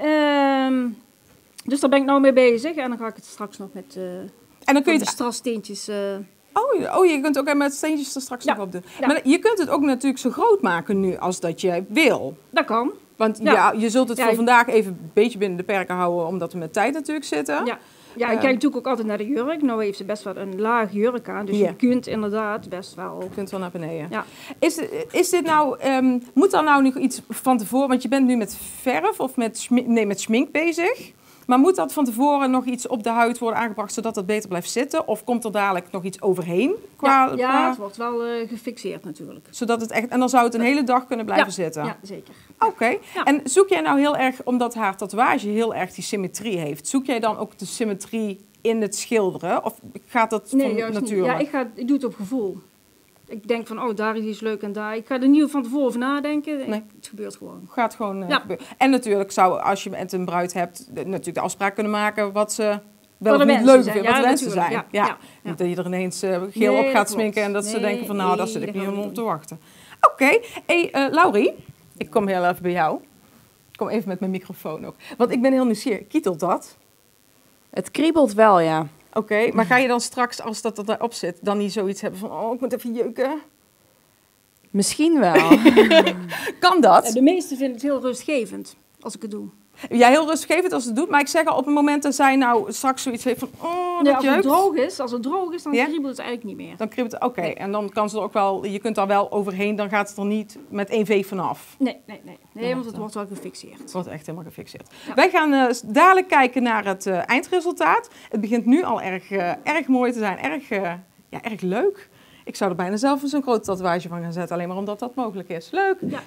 Dus daar ben ik nou mee bezig. En dan ga ik het straks nog met En dan kun je de het... strasssteentjes... Oh, je kunt ook met steentjes er straks Ja. nog op doen. Ja. Maar je kunt het ook natuurlijk zo groot maken nu als dat jij wil. Dat kan. Want Ja. ja, je zult het Ja, voor ik- vandaag even een beetje binnen de perken houden, omdat we met tijd natuurlijk zitten. Ja, ja ik kijk natuurlijk ook altijd naar de jurk. Nou heeft ze best wel een laag jurk aan. Dus Ja. je kunt inderdaad best wel... Je kunt wel naar beneden. Ja. Is dit nou, moet er nou nog iets van tevoren, want je bent nu met verf of met schmink bezig. Maar moet dat van tevoren nog iets op de huid worden aangebracht, zodat het beter blijft zitten? Of komt er dadelijk nog iets overheen? Ja, het wordt wel gefixeerd natuurlijk. Zodat het echt, en dan zou het een hele dag kunnen blijven Ja, zitten? ja, zeker. Oké. Ja. En zoek jij nou heel erg, omdat haar tatoeage heel erg die symmetrie heeft, zoek jij dan ook de symmetrie in het schilderen? Of gaat dat Nee, van juist niet. natuurlijk? Ja, ik doe het op gevoel. Ik denk van, oh, daar is iets leuk en daar. Ik ga er niet van tevoren over nadenken. Nee. Het gebeurt gewoon. Gaat gewoon Ja. gebeuren. En natuurlijk zou, als je met een bruid hebt, natuurlijk de afspraak kunnen maken wat ze wel Wat of de niet wensen leuk zijn. vinden, wat Ja, de wensen natuurlijk. zijn. Ja, Ja. ja, ja. Niet dat je er ineens geel Nee, op dat gaat klopt. sminken en dat ze Nee, denken van nou, daar zit ik dat niet gaan we helemaal op niet te wachten. Oké. Hey, Laurie, ik kom heel even bij jou. Ik kom even met mijn microfoon ook. Want ik ben heel nieuwsgierig. Kietelt dat? Het kriebelt wel, ja. Oké, maar ga je dan straks, als dat erop zit, dan niet zoiets hebben van, oh, ik moet even jeuken? Misschien wel. Kan dat? Ja, de meesten vinden het heel rustgevend als ik het doe. Ja, heel rustgevend als het doet. Maar ik zeg al, op het moment dat zij nou straks zoiets heeft van, oh, Nee, dat als het jeukt. droog is, dan Ja? kriebelt het eigenlijk niet meer. Dan kriebelt het, oké. En dan kan ze er ook wel, je kunt daar wel overheen, dan gaat het er niet met één veeg vanaf. Nee, want het wordt wel gefixeerd. Het wordt echt helemaal gefixeerd. Wij gaan dadelijk kijken naar het eindresultaat. Het begint nu al erg mooi te zijn, erg leuk. Ik zou er bijna zelf zo'n grote tatoeage van gaan zetten, alleen maar omdat dat mogelijk is. Leuk. Ja.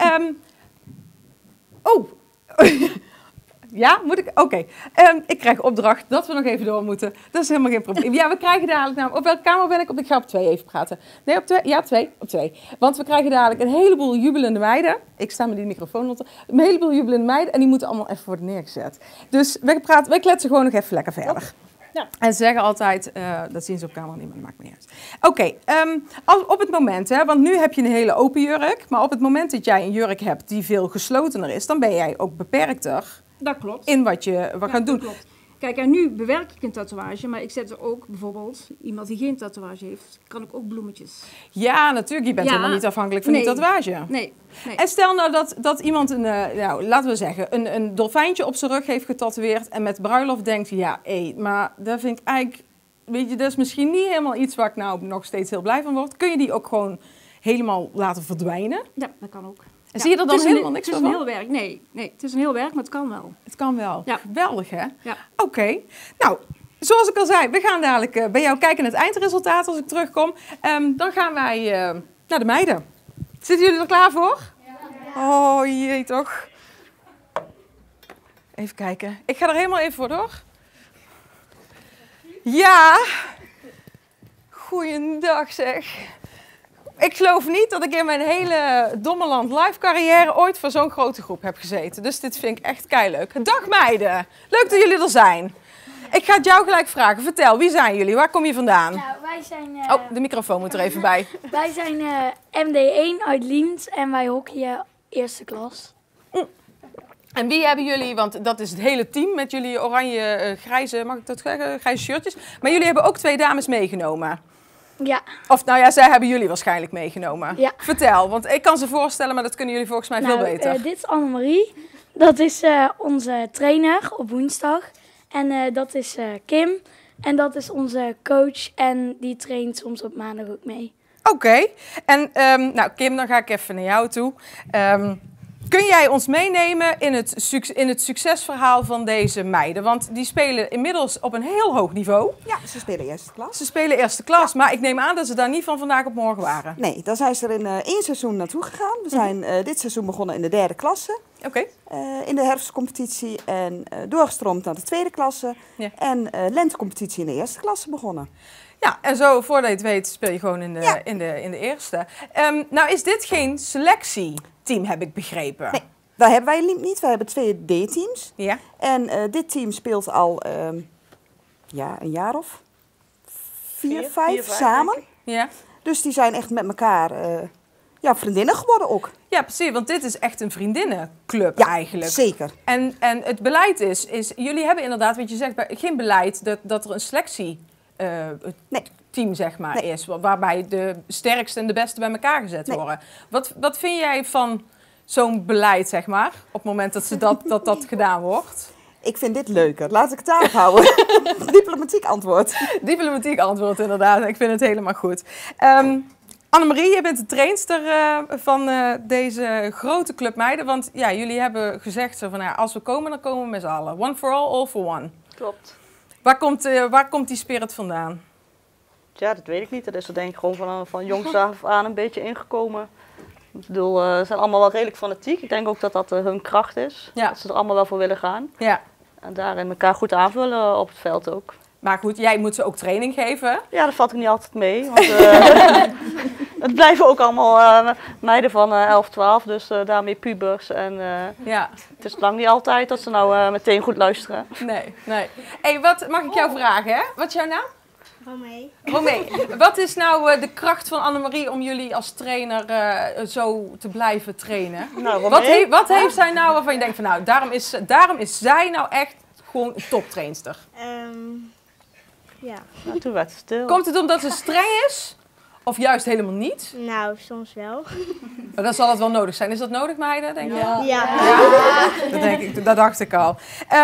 Oh. Ja, moet ik? Oké. Ik krijg opdracht dat we nog even door moeten. Dat is helemaal geen probleem. Ja, we krijgen dadelijk namelijk... Op welke kamer ben ik? Ik ga op 2 even praten. Nee, op 2? Ja, op 2. Op 2. Want we krijgen dadelijk een heleboel jubelende meiden. Ik sta met die microfoon onder. Een heleboel jubelende meiden en die moeten allemaal even worden neergezet. Dus wij kletsen gewoon nog even lekker verder. Ja. En ze zeggen altijd, dat zien ze op camera niet, maar dat maakt me niet uit. Oké, op het moment, hè, want nu heb je een hele open jurk. Maar op het moment dat jij een jurk hebt die veel geslotener is, dan ben jij ook beperkter. Dat klopt. In wat je gaat doen. Dat klopt. Kijk, en nu bewerk ik een tatoeage, maar ik zet er ook bijvoorbeeld, iemand die geen tatoeage heeft, kan ik ook bloemetjes. Ja, natuurlijk. Je bent Ja. helemaal niet afhankelijk van die tatoeage. Nee. En stel nou dat iemand laten we zeggen, een dolfijntje op zijn rug heeft getatoeëerd en met bruiloft denkt, ja, maar dat vind ik eigenlijk, weet je, dat is misschien niet helemaal iets waar ik nou nog steeds heel blij van word. Kun je die ook gewoon helemaal laten verdwijnen? Ja, dat kan ook. En zie je er dan helemaal niks van? Het is een heel werk. Nee, het is een heel werk, maar het kan wel. Het kan wel. Ja. Geweldig, hè? Ja. Oké. Nou, zoals ik al zei, we gaan dadelijk bij jou kijken naar het eindresultaat als ik terugkom. Dan gaan wij naar de meiden. Zitten jullie er klaar voor? Ja. Oh jee, toch? Even kijken. Ik ga er helemaal even voor door. Ja, Goeiedag zeg. Ik geloof niet dat ik in mijn hele Dommeland live carrière ooit voor zo'n grote groep heb gezeten. Dus dit vind ik echt keileuk. Dag meiden, leuk dat jullie er zijn. Ik ga het jou gelijk vragen. Vertel, wie zijn jullie? Waar kom je vandaan? Nou, wij zijn... Oh, de microfoon moet er even bij. Wij zijn MD1 uit Liemt en wij hockeyen eerste klas. En wie hebben jullie, want dat is het hele team met jullie oranje, grijze, mag ik dat zeggen, grijze shirtjes. Maar jullie hebben ook 2 dames meegenomen. Ja. Of nou ja, zij hebben jullie waarschijnlijk meegenomen. Ja. Vertel, want ik kan ze voorstellen, maar dat kunnen jullie volgens mij veel beter. Dit is Annemarie. Dat is onze trainer op woensdag. En dat is Kim. En dat is onze coach en die traint soms op maandag ook mee. Oké. En nou Kim, dan ga ik even naar jou toe. Kun jij ons meenemen in het succesverhaal van deze meiden? Want die spelen inmiddels op een heel hoog niveau. Ja, ze spelen eerste klas. Ze spelen eerste klas, maar ik neem aan dat ze daar niet van vandaag op morgen waren. Nee, daar zijn ze er in 1 seizoen naartoe gegaan. We zijn dit seizoen begonnen in de 3e klasse. Oké. In de herfstcompetitie en doorgestroomd naar de 2e klasse. Ja. En lentecompetitie in de 1e klasse begonnen. Ja, en zo voordat je het weet speel je gewoon in de eerste. Nou is dit geen selectieteam, heb ik begrepen. Nee, dat hebben wij niet. Wij hebben 2 D-teams. Ja. En dit team speelt al een jaar of 4, 5 samen. Ja. Dus die zijn echt met elkaar vriendinnen geworden ook. Ja, precies, want dit is echt een vriendinnenclub eigenlijk. Zeker. En het beleid is, jullie hebben inderdaad, wat je zegt, geen beleid dat er een selectie team zeg maar is, waarbij de sterkste en de beste bij elkaar gezet worden. Wat vind jij van zo'n beleid, zeg maar, op het moment dat dat gedaan wordt? Ik vind dit leuker. Laat ik het daarop houden. Diplomatiek antwoord. Diplomatiek antwoord, inderdaad. Ik vind het helemaal goed. Annemarie, je bent de trainster van deze grote club meiden. Want ja, jullie hebben gezegd, zo van, als we komen, dan komen we met z'n allen. One for all for one. Klopt. Waar komt die spirit vandaan? Ja, dat weet ik niet. Dat is er denk ik gewoon van jongs af aan een beetje ingekomen. Ik bedoel, ze zijn allemaal wel redelijk fanatiek. Ik denk ook dat dat hun kracht is. Ja. Dat ze er allemaal wel voor willen gaan. Ja. En daarin elkaar goed aanvullen op het veld ook. Maar goed, jij moet ze ook training geven. Ja, dat valt ik niet altijd mee. Want, het blijven ook allemaal meiden van 11, 12, dus daarmee pubers. En het is lang niet altijd dat ze nou meteen goed luisteren. Nee. Hey, wat mag ik jou vragen, hè? Wat is jouw naam? Romee. Wat is nou de kracht van Annemarie om jullie als trainer zo te blijven trainen? Nou, wat heeft zij nou waarvan je denkt van nou, daarom is zij nou echt gewoon een toptrainster? Ja. Nou, toen werd het stil. Komt het omdat ze streng is? Of juist helemaal niet? Nou, soms wel. Maar dan zal het wel nodig zijn. Is dat nodig, meiden, denk je? Ja. Dat dacht ik al.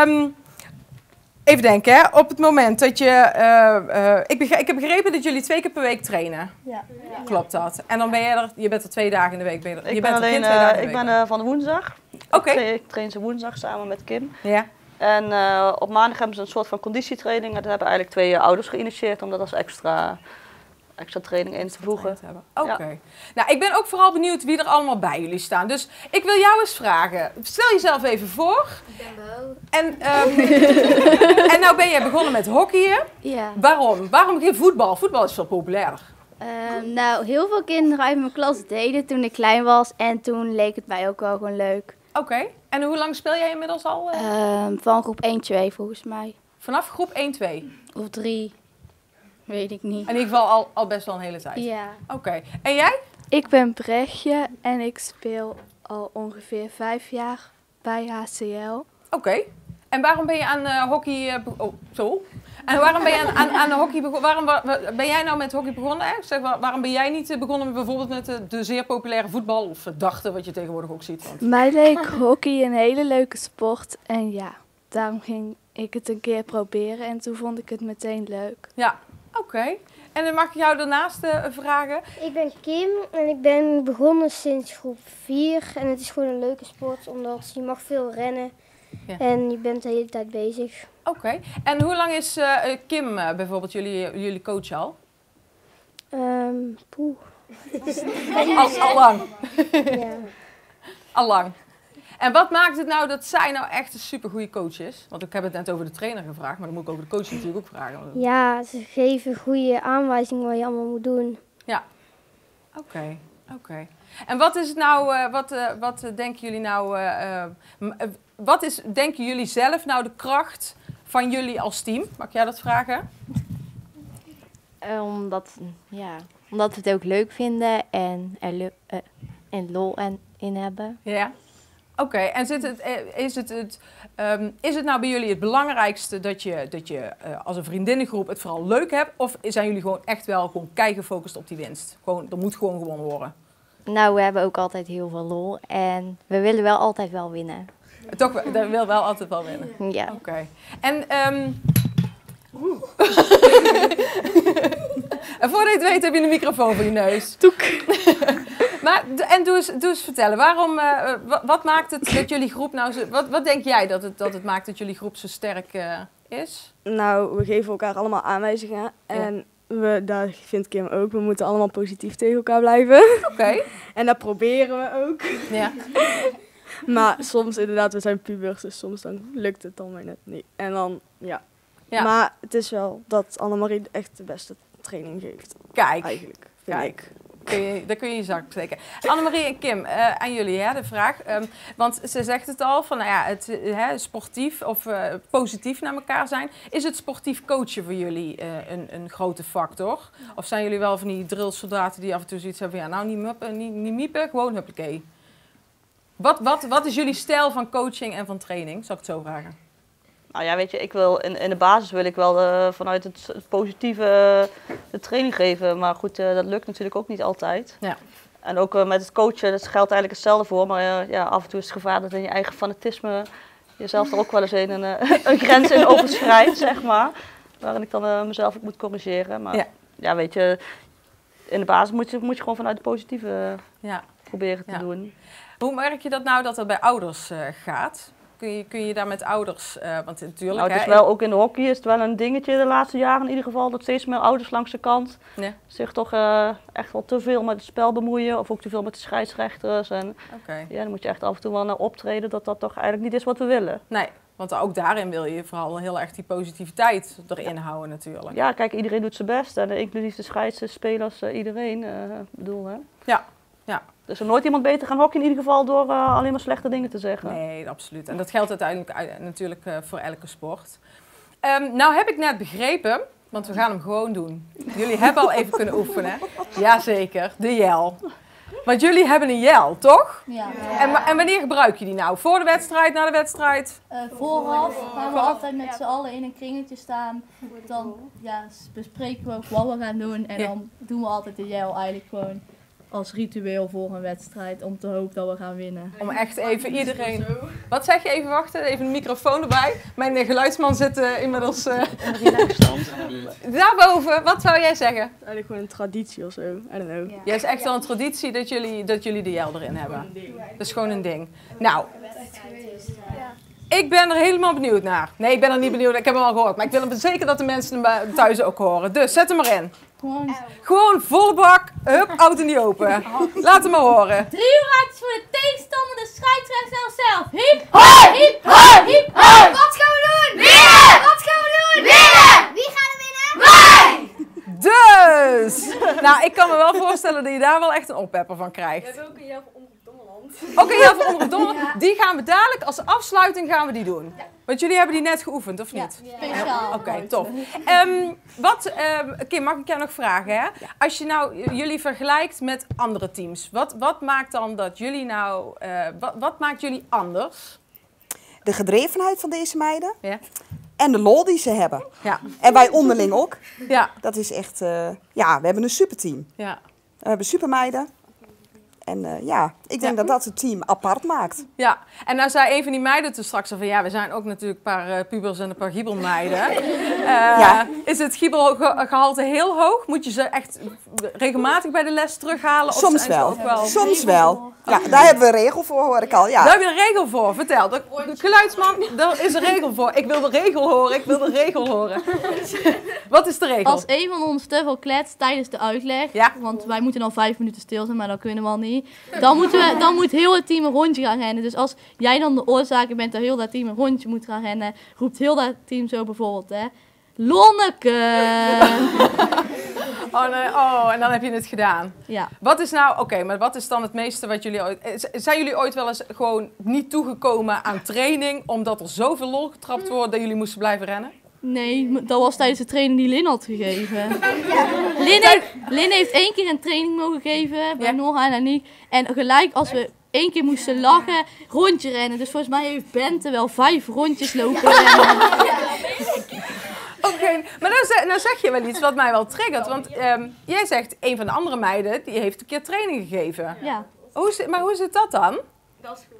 Even denken, hè. Op het moment dat je... ik heb begrepen dat jullie 2 keer per week trainen. Ja. Klopt dat? En dan ben je bent er 2 dagen in de week. Ik ben van de woensdag. Oké. Ik train ze woensdag samen met Kim. Ja. En op maandag hebben ze een soort van conditietraining. En dat hebben eigenlijk 2 ouders geïnitieerd om dat als extra training in te voegen. Oké. Ja. Nou, ik ben ook vooral benieuwd wie er allemaal bij jullie staan. Dus ik wil jou eens vragen. Stel jezelf even voor. Ik ben Bo. En nou ben jij begonnen met hockeyen. Ja. Waarom? Waarom geen voetbal? Voetbal is veel populairder. Nou, heel veel kinderen uit mijn klas deden toen ik klein was. En toen leek het mij ook wel gewoon leuk. Oké. En hoe lang speel jij inmiddels al? Van groep 1-2 volgens mij. Vanaf groep 1-2? Of 3. Weet ik niet. In ieder geval al best wel een hele tijd? Ja. Oké. En jij? Ik ben Brechtje en ik speel al ongeveer 5 jaar bij HCL. Oké. En waarom ben je aan hockey... En waarom ben je aan hockey begonnen? Waarom ben jij nou met hockey begonnen? Zeg, waarom ben jij niet begonnen met bijvoorbeeld met de zeer populaire voetbal of verdachte, wat je tegenwoordig ook ziet? Mij leek hockey een hele leuke sport en ja, daarom ging ik het een keer proberen en toen vond ik het meteen leuk. Ja, oké. En dan mag ik jou daarnaast vragen? Ik ben Kim en ik ben begonnen sinds groep 4 en het is gewoon een leuke sport omdat je mag veel rennen. Ja. En je bent de hele tijd bezig. Oké. En hoe lang is Kim bijvoorbeeld jullie coach al? Poeh. Al lang? Ja. Al lang. En wat maakt het nou dat zij nou echt een supergoeie coach is? Want ik heb het net over de trainer gevraagd, maar dan moet ik over de coach natuurlijk ook vragen. Ja, ze geven goede aanwijzingen wat je allemaal moet doen. Ja, oké. En wat is het nou, wat denken jullie nou, denken jullie zelf nou de kracht van jullie als team? Mag jij dat vragen? Omdat we het ook leuk vinden en er lol in hebben. Ja. Oké, en is het nou bij jullie het belangrijkste dat je als een vriendinnengroep het vooral leuk hebt? Of zijn jullie gewoon echt wel kei gefocust op die winst? Er moet gewoon gewonnen worden. Nou, we hebben ook altijd heel veel lol en we willen wel altijd wel winnen. Toch, we wil wel altijd wel winnen? Ja. Oké. En en voordat je het weet heb je een microfoon voor je neus. Toek. Maar, en doe eens vertellen, waarom, wat maakt het dat jullie groep nou zo... Wat denk jij dat het maakt dat jullie groep zo sterk is? Nou, we geven elkaar allemaal aanwijzingen. En daar vindt Kim ook, we moeten allemaal positief tegen elkaar blijven. Oké. En dat proberen we ook. Ja. Maar soms inderdaad, we zijn pubers, dus soms dan lukt het dan weer net niet. En dan, ja. Maar het is wel dat Annemarie echt de beste training geeft. Kijk. Eigenlijk, Kijk. Daar kun je je zak steken. Annemarie en Kim, aan jullie de vraag. Want ze zegt het al, van sportief of positief naar elkaar zijn. Is het sportief coachen voor jullie een grote factor? Of zijn jullie wel van die drillsoldaten die af en toe zoiets hebben van... Ja, nou niet miepen, gewoon huppakee. Wat is jullie stijl van coaching en van training? Zal ik het zo vragen? Nou ja, weet je, ik wil in de basis wil ik wel vanuit het positieve de training geven. Maar goed, dat lukt natuurlijk ook niet altijd. Ja. En ook met het coachen, dat geldt eigenlijk hetzelfde voor. Maar af en toe is het gevaar dat in je eigen fanatisme jezelf er ook wel eens een grens in overschrijdt, zeg maar. Waarin ik dan mezelf ook moet corrigeren. Maar ja, weet je, in de basis moet je gewoon vanuit het positieve proberen te doen. Hoe merk je dat nou dat het bij ouders gaat? Kun je daar met ouders, want natuurlijk... Nou, het is wel, ook in de hockey is het wel een dingetje de laatste jaren in ieder geval, dat steeds meer ouders langs de kant zich toch echt wel te veel met het spel bemoeien, of ook te veel met de scheidsrechters. En dan moet je echt af en toe wel naar optreden dat dat toch eigenlijk niet is wat we willen. Nee, want ook daarin wil je vooral heel erg die positiviteit erin houden natuurlijk. Ja, kijk, iedereen doet zijn best, en inclusief de scheidsrechters, spelers, iedereen, bedoel hè. Ja. Dus er nooit iemand beter gaan hockeyen in ieder geval door alleen maar slechte dingen te zeggen. Nee, absoluut. En dat geldt uiteindelijk natuurlijk voor elke sport. Nou heb ik net begrepen, want we gaan hem gewoon doen. Jullie hebben al even kunnen oefenen. Jazeker, de jel. Want jullie hebben een jel, toch? Ja. En wanneer gebruik je die nou? Voor de wedstrijd, na de wedstrijd? Vooraf gaan we altijd met z'n allen in een kringetje staan. Dan bespreken we ook wat we gaan doen. En dan doen we altijd de jel eigenlijk gewoon als ritueel voor een wedstrijd, om te hopen dat we gaan winnen. Om echt even iedereen... Wat zeg je? Even wachten, even een microfoon erbij. Mijn geluidsman zit inmiddels... Daarboven, wat zou jij zeggen? Eigenlijk gewoon een traditie of zo, I don't know. Ja, is echt wel een traditie dat jullie de jel erin hebben. Dat is gewoon een ding. Nou, ik ben er helemaal benieuwd naar. Nee, ik ben er niet benieuwd, ik heb hem al gehoord. Maar ik wil hem zeker dat de mensen hem thuis ook horen. Dus zet hem erin. Gewoon volle bak, hup, oud en niet open. Laat hem maar horen. 3 raakjes voor de tegenstander, de scheidsrechter zelf. Hiep, hoi, hiep, hoi, hiep, hoi. Wat gaan we doen? Winnen! Wat gaan we doen? Winnen! Wie gaat er winnen? Wij! Dus! Nou, ik kan me wel voorstellen dat je daar wel echt een oppepper van krijgt. We hebben ook een jel voor Omroep Dommerland. Ook een jel voor Omroep Dommerland. Die gaan we dadelijk, als afsluiting gaan we die doen. Want jullie hebben die net geoefend, of niet? Ja, speciaal. Oké, tof. Kim, mag ik jou nog vragen? Hè? Als je nou jullie vergelijkt met andere teams, wat maakt dan dat jullie nou... wat maakt jullie anders? De gedrevenheid van deze meiden. Ja. En de lol die ze hebben. Ja. En wij onderling ook. Ja. Dat is echt... we hebben een superteam. Ja. We hebben supermeiden. En ik denk dat dat het team apart maakt. Ja, en nou zei een van die meiden toen straks al van... we zijn ook natuurlijk een paar pubers en een paar giebelmeiden. Is het giebelgehalte heel hoog? Moet je ze echt regelmatig bij de les terughalen? Soms wel. Soms wel. Ja, daar hebben we een regel voor, hoor ik al. Ja. Daar heb je een regel voor, vertel. De geluidsman, daar is een regel voor. Ik wil de regel horen, Wat is de regel? Als een van ons te veel kletst tijdens de uitleg... want wij moeten dan 5 minuten stil zijn, maar dat kunnen we al niet... Dan moeten dan moet heel het team een rondje gaan rennen. Dus als jij dan de oorzaker bent dat heel dat team een rondje moet gaan rennen, roept heel dat team zo bijvoorbeeld, hè. Lonneke! En dan heb je het gedaan. Ja. Wat is nou, maar wat is dan het meeste wat jullie ooit... Zijn jullie ooit wel eens gewoon niet toegekomen aan training, omdat er zoveel lol getrapt wordt dat jullie moesten blijven rennen? Nee, dat was tijdens de training die Lin had gegeven. Lin heeft 1 keer een training mogen geven bij Nora en Aniek. En gelijk als we 1 keer moesten lachen, rondje rennen. Dus volgens mij heeft Bente wel 5 rondjes lopen rennen. Oké, maar nou zeg je wel iets wat mij wel triggert. Want jij zegt, een van de andere meiden, die heeft een keer training gegeven. Ja. Maar hoe zit dat dan? Dat is gewoon...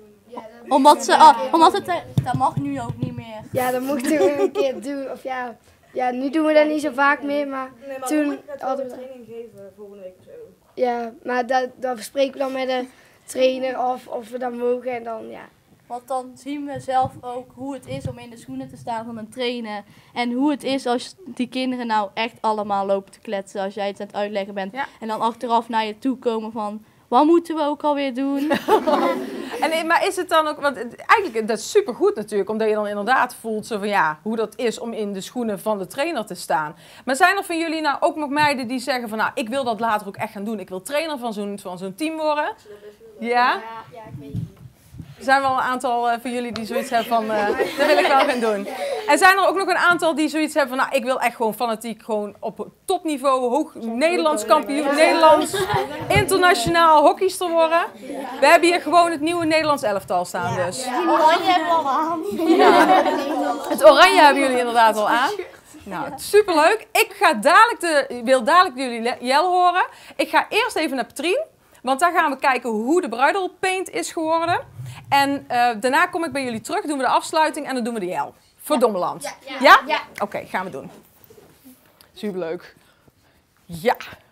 Omdat dat mag nu ook niet meer. Ja, dat mochten we een keer doen. Of ja, nu doen we dat niet zo vaak meer, maar toen hadden we training geven volgende week of zo. Ja, maar dat bespreken we dan met de trainer of we dan mogen en dan Want dan zien we zelf ook hoe het is om in de schoenen te staan van een trainer. En hoe het is als die kinderen nou echt allemaal lopen te kletsen als jij het aan het uitleggen bent. Ja. En dan achteraf naar je toe komen van, wat moeten we ook alweer doen? Maar is het dan ook, want eigenlijk dat is supergoed natuurlijk, omdat je dan inderdaad voelt zo van hoe dat is om in de schoenen van de trainer te staan. Maar zijn er van jullie nou ook nog meiden die zeggen van ik wil dat later ook echt gaan doen. Ik wil trainer van zo'n team worden. Ja? Ja, ik weet het. Er zijn wel een aantal van jullie die zoiets hebben van, dat wil ik wel gaan doen. En zijn er ook nog een aantal die zoiets hebben van, ik wil echt gewoon fanatiek, gewoon op topniveau, hoog Nederlands kampioen, Nederlands, internationaal hockeyster worden. We hebben hier gewoon het nieuwe Nederlands elftal staan dus. Oranje hebben we al aan. Ja. Het oranje hebben jullie inderdaad al aan. Nou, superleuk. Ik wil dadelijk jullie Jel horen. Ik ga eerst even naar Patrien. Want daar gaan we kijken hoe de bruidelpaint is geworden. En daarna kom ik bij jullie terug, doen we de afsluiting en dan doen we de Jel. Voor Dommeland. Ja? Oké, gaan we doen. Superleuk. Ja.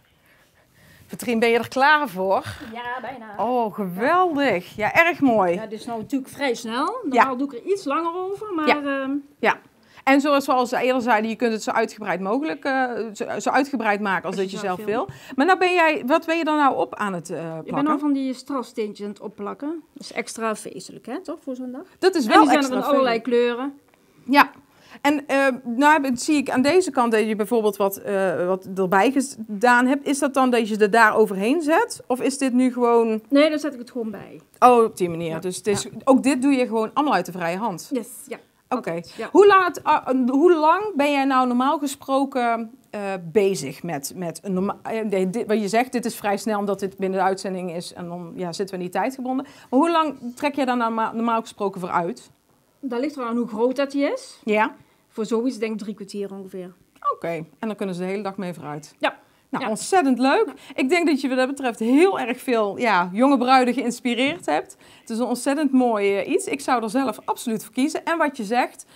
Patrien, ben je er klaar voor? Ja, bijna. Oh, geweldig. Ja, erg mooi. Ja, dit is nou natuurlijk vrij snel. Normaal doe ik er iets langer over, maar... Ja. En zoals we eerder zeiden, je kunt het zo uitgebreid mogelijk, zo uitgebreid maken als dat je zelf wil. Maar nou wat ben je dan nou op aan het plakken? Ik ben nou van die strassteentjes aan het opplakken. Dat is extra feestelijk, hè, toch, voor zo'n dag? Dat is wel extra feestelijk. En die zijn er in allerlei kleuren. Ja. En nou zie ik aan deze kant dat je bijvoorbeeld wat erbij gedaan hebt. Is dat dan dat je er daar overheen zet? Of is dit nu gewoon... Nee, daar zet ik het gewoon bij. Oh, op die manier. Ja. Dus het is, ook dit doe je gewoon allemaal uit de vrije hand? Yes, ja. Oké. Ja. Hoe lang ben jij nou normaal gesproken bezig met een normaal... wat je zegt, dit is vrij snel omdat dit binnen de uitzending is en dan zitten we in die tijd gebonden. Maar hoe lang trek je daar nou normaal gesproken voor uit? Dat ligt er aan hoe groot dat die is. Ja. Voor zoiets denk ik 3 kwartier ongeveer. Oké. En dan kunnen ze de hele dag mee vooruit. Ja. Nou, ontzettend leuk. Ik denk dat je wat dat betreft heel erg veel jonge bruiden geïnspireerd hebt. Het is een ontzettend mooi iets. Ik zou er zelf absoluut voor kiezen. En wat je zegt,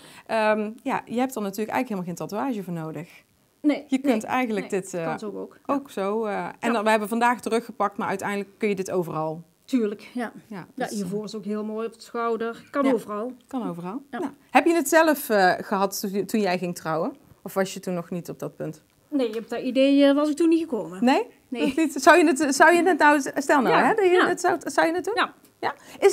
je hebt er natuurlijk eigenlijk helemaal geen tatoeage voor nodig. Nee. Je kunt eigenlijk dit kan zo ook. Ook zo. En dan, we hebben vandaag teruggepakt, maar uiteindelijk kun je dit overal. Tuurlijk, ja. Dus, hiervoor is ook heel mooi op de schouder. Kan overal. Kan overal. Ja. Nou, heb je het zelf gehad toen jij ging trouwen? Of was je toen nog niet op dat punt? Nee, op dat idee was ik toen niet gekomen. Nee? Nee. Zou je het nou, stel nou hè, dat je zou je het doen? Ja.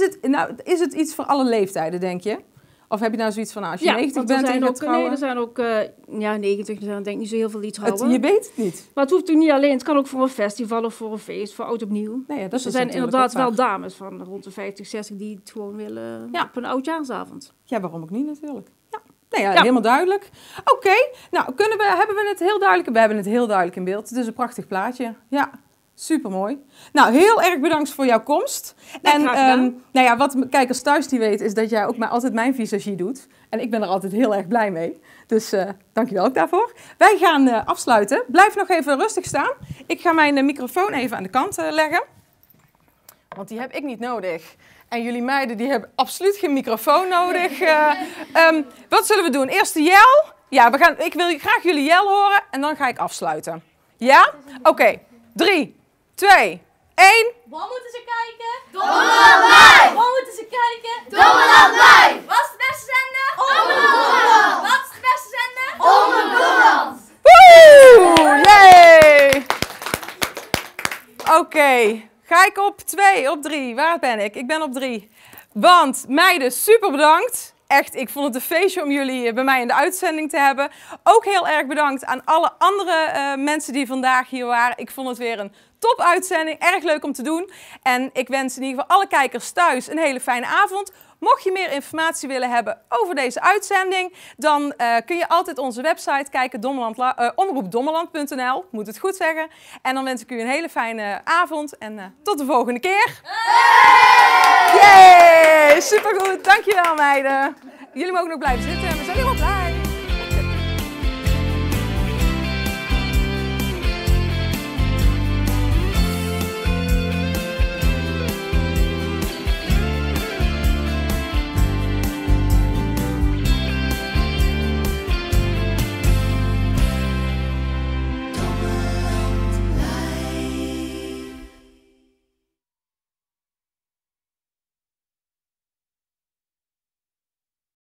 Is het iets voor alle leeftijden, denk je? Of heb je nou zoiets van, als je 90 bent en je trouwen? Nee, er zijn ook 90, er zijn denk ik niet zo heel veel die trouwen. Je weet het niet. Maar het hoeft natuurlijk niet alleen, het kan ook voor een festival of voor een feest, voor oud opnieuw. Nee, dus er zijn inderdaad wel dames van rond de 50, 60 die het gewoon willen op een oudjaarsavond. Ja, waarom ook niet natuurlijk. Helemaal duidelijk. Oké, nou hebben we het heel duidelijk? We hebben het heel duidelijk in beeld. Het is een prachtig plaatje. Ja, supermooi. Nou, heel erg bedankt voor jouw komst. En wat kijkers thuis die weten is dat jij ook altijd mijn visagie doet. En ik ben er altijd heel erg blij mee. Dus dankjewel ook daarvoor. Wij gaan afsluiten. Blijf nog even rustig staan. Ik ga mijn microfoon even aan de kant leggen. Want die heb ik niet nodig. En jullie meiden die hebben absoluut geen microfoon nodig. Wat zullen we doen? Eerst de Jel. Ja, ik wil graag jullie Jel horen en dan ga ik afsluiten. Ja? Oké. 3, 2, 1. Waar moeten ze kijken? Dommeland Live! Waar moeten ze kijken? Dommeland Live! Wat is de beste zender? Dommeland! Wat is de beste zender? Dommeland! Woe! Yay! Oké. Ga ik op 2, op 3? Waar ben ik? Ik ben op 3. Want meiden, super bedankt. Echt, ik vond het een feestje om jullie bij mij in de uitzending te hebben. Ook heel erg bedankt aan alle andere mensen die vandaag hier waren. Ik vond het weer een top uitzending. Erg leuk om te doen. En ik wens in ieder geval alle kijkers thuis een hele fijne avond. Mocht je meer informatie willen hebben over deze uitzending, dan kun je altijd onze website kijken, omroepdommeland.nl, moet het goed zeggen. En dan wens ik u een hele fijne avond en tot de volgende keer. Yay! Supergoed, dankjewel meiden. Jullie mogen nog blijven zitten en we zijn helemaal blij.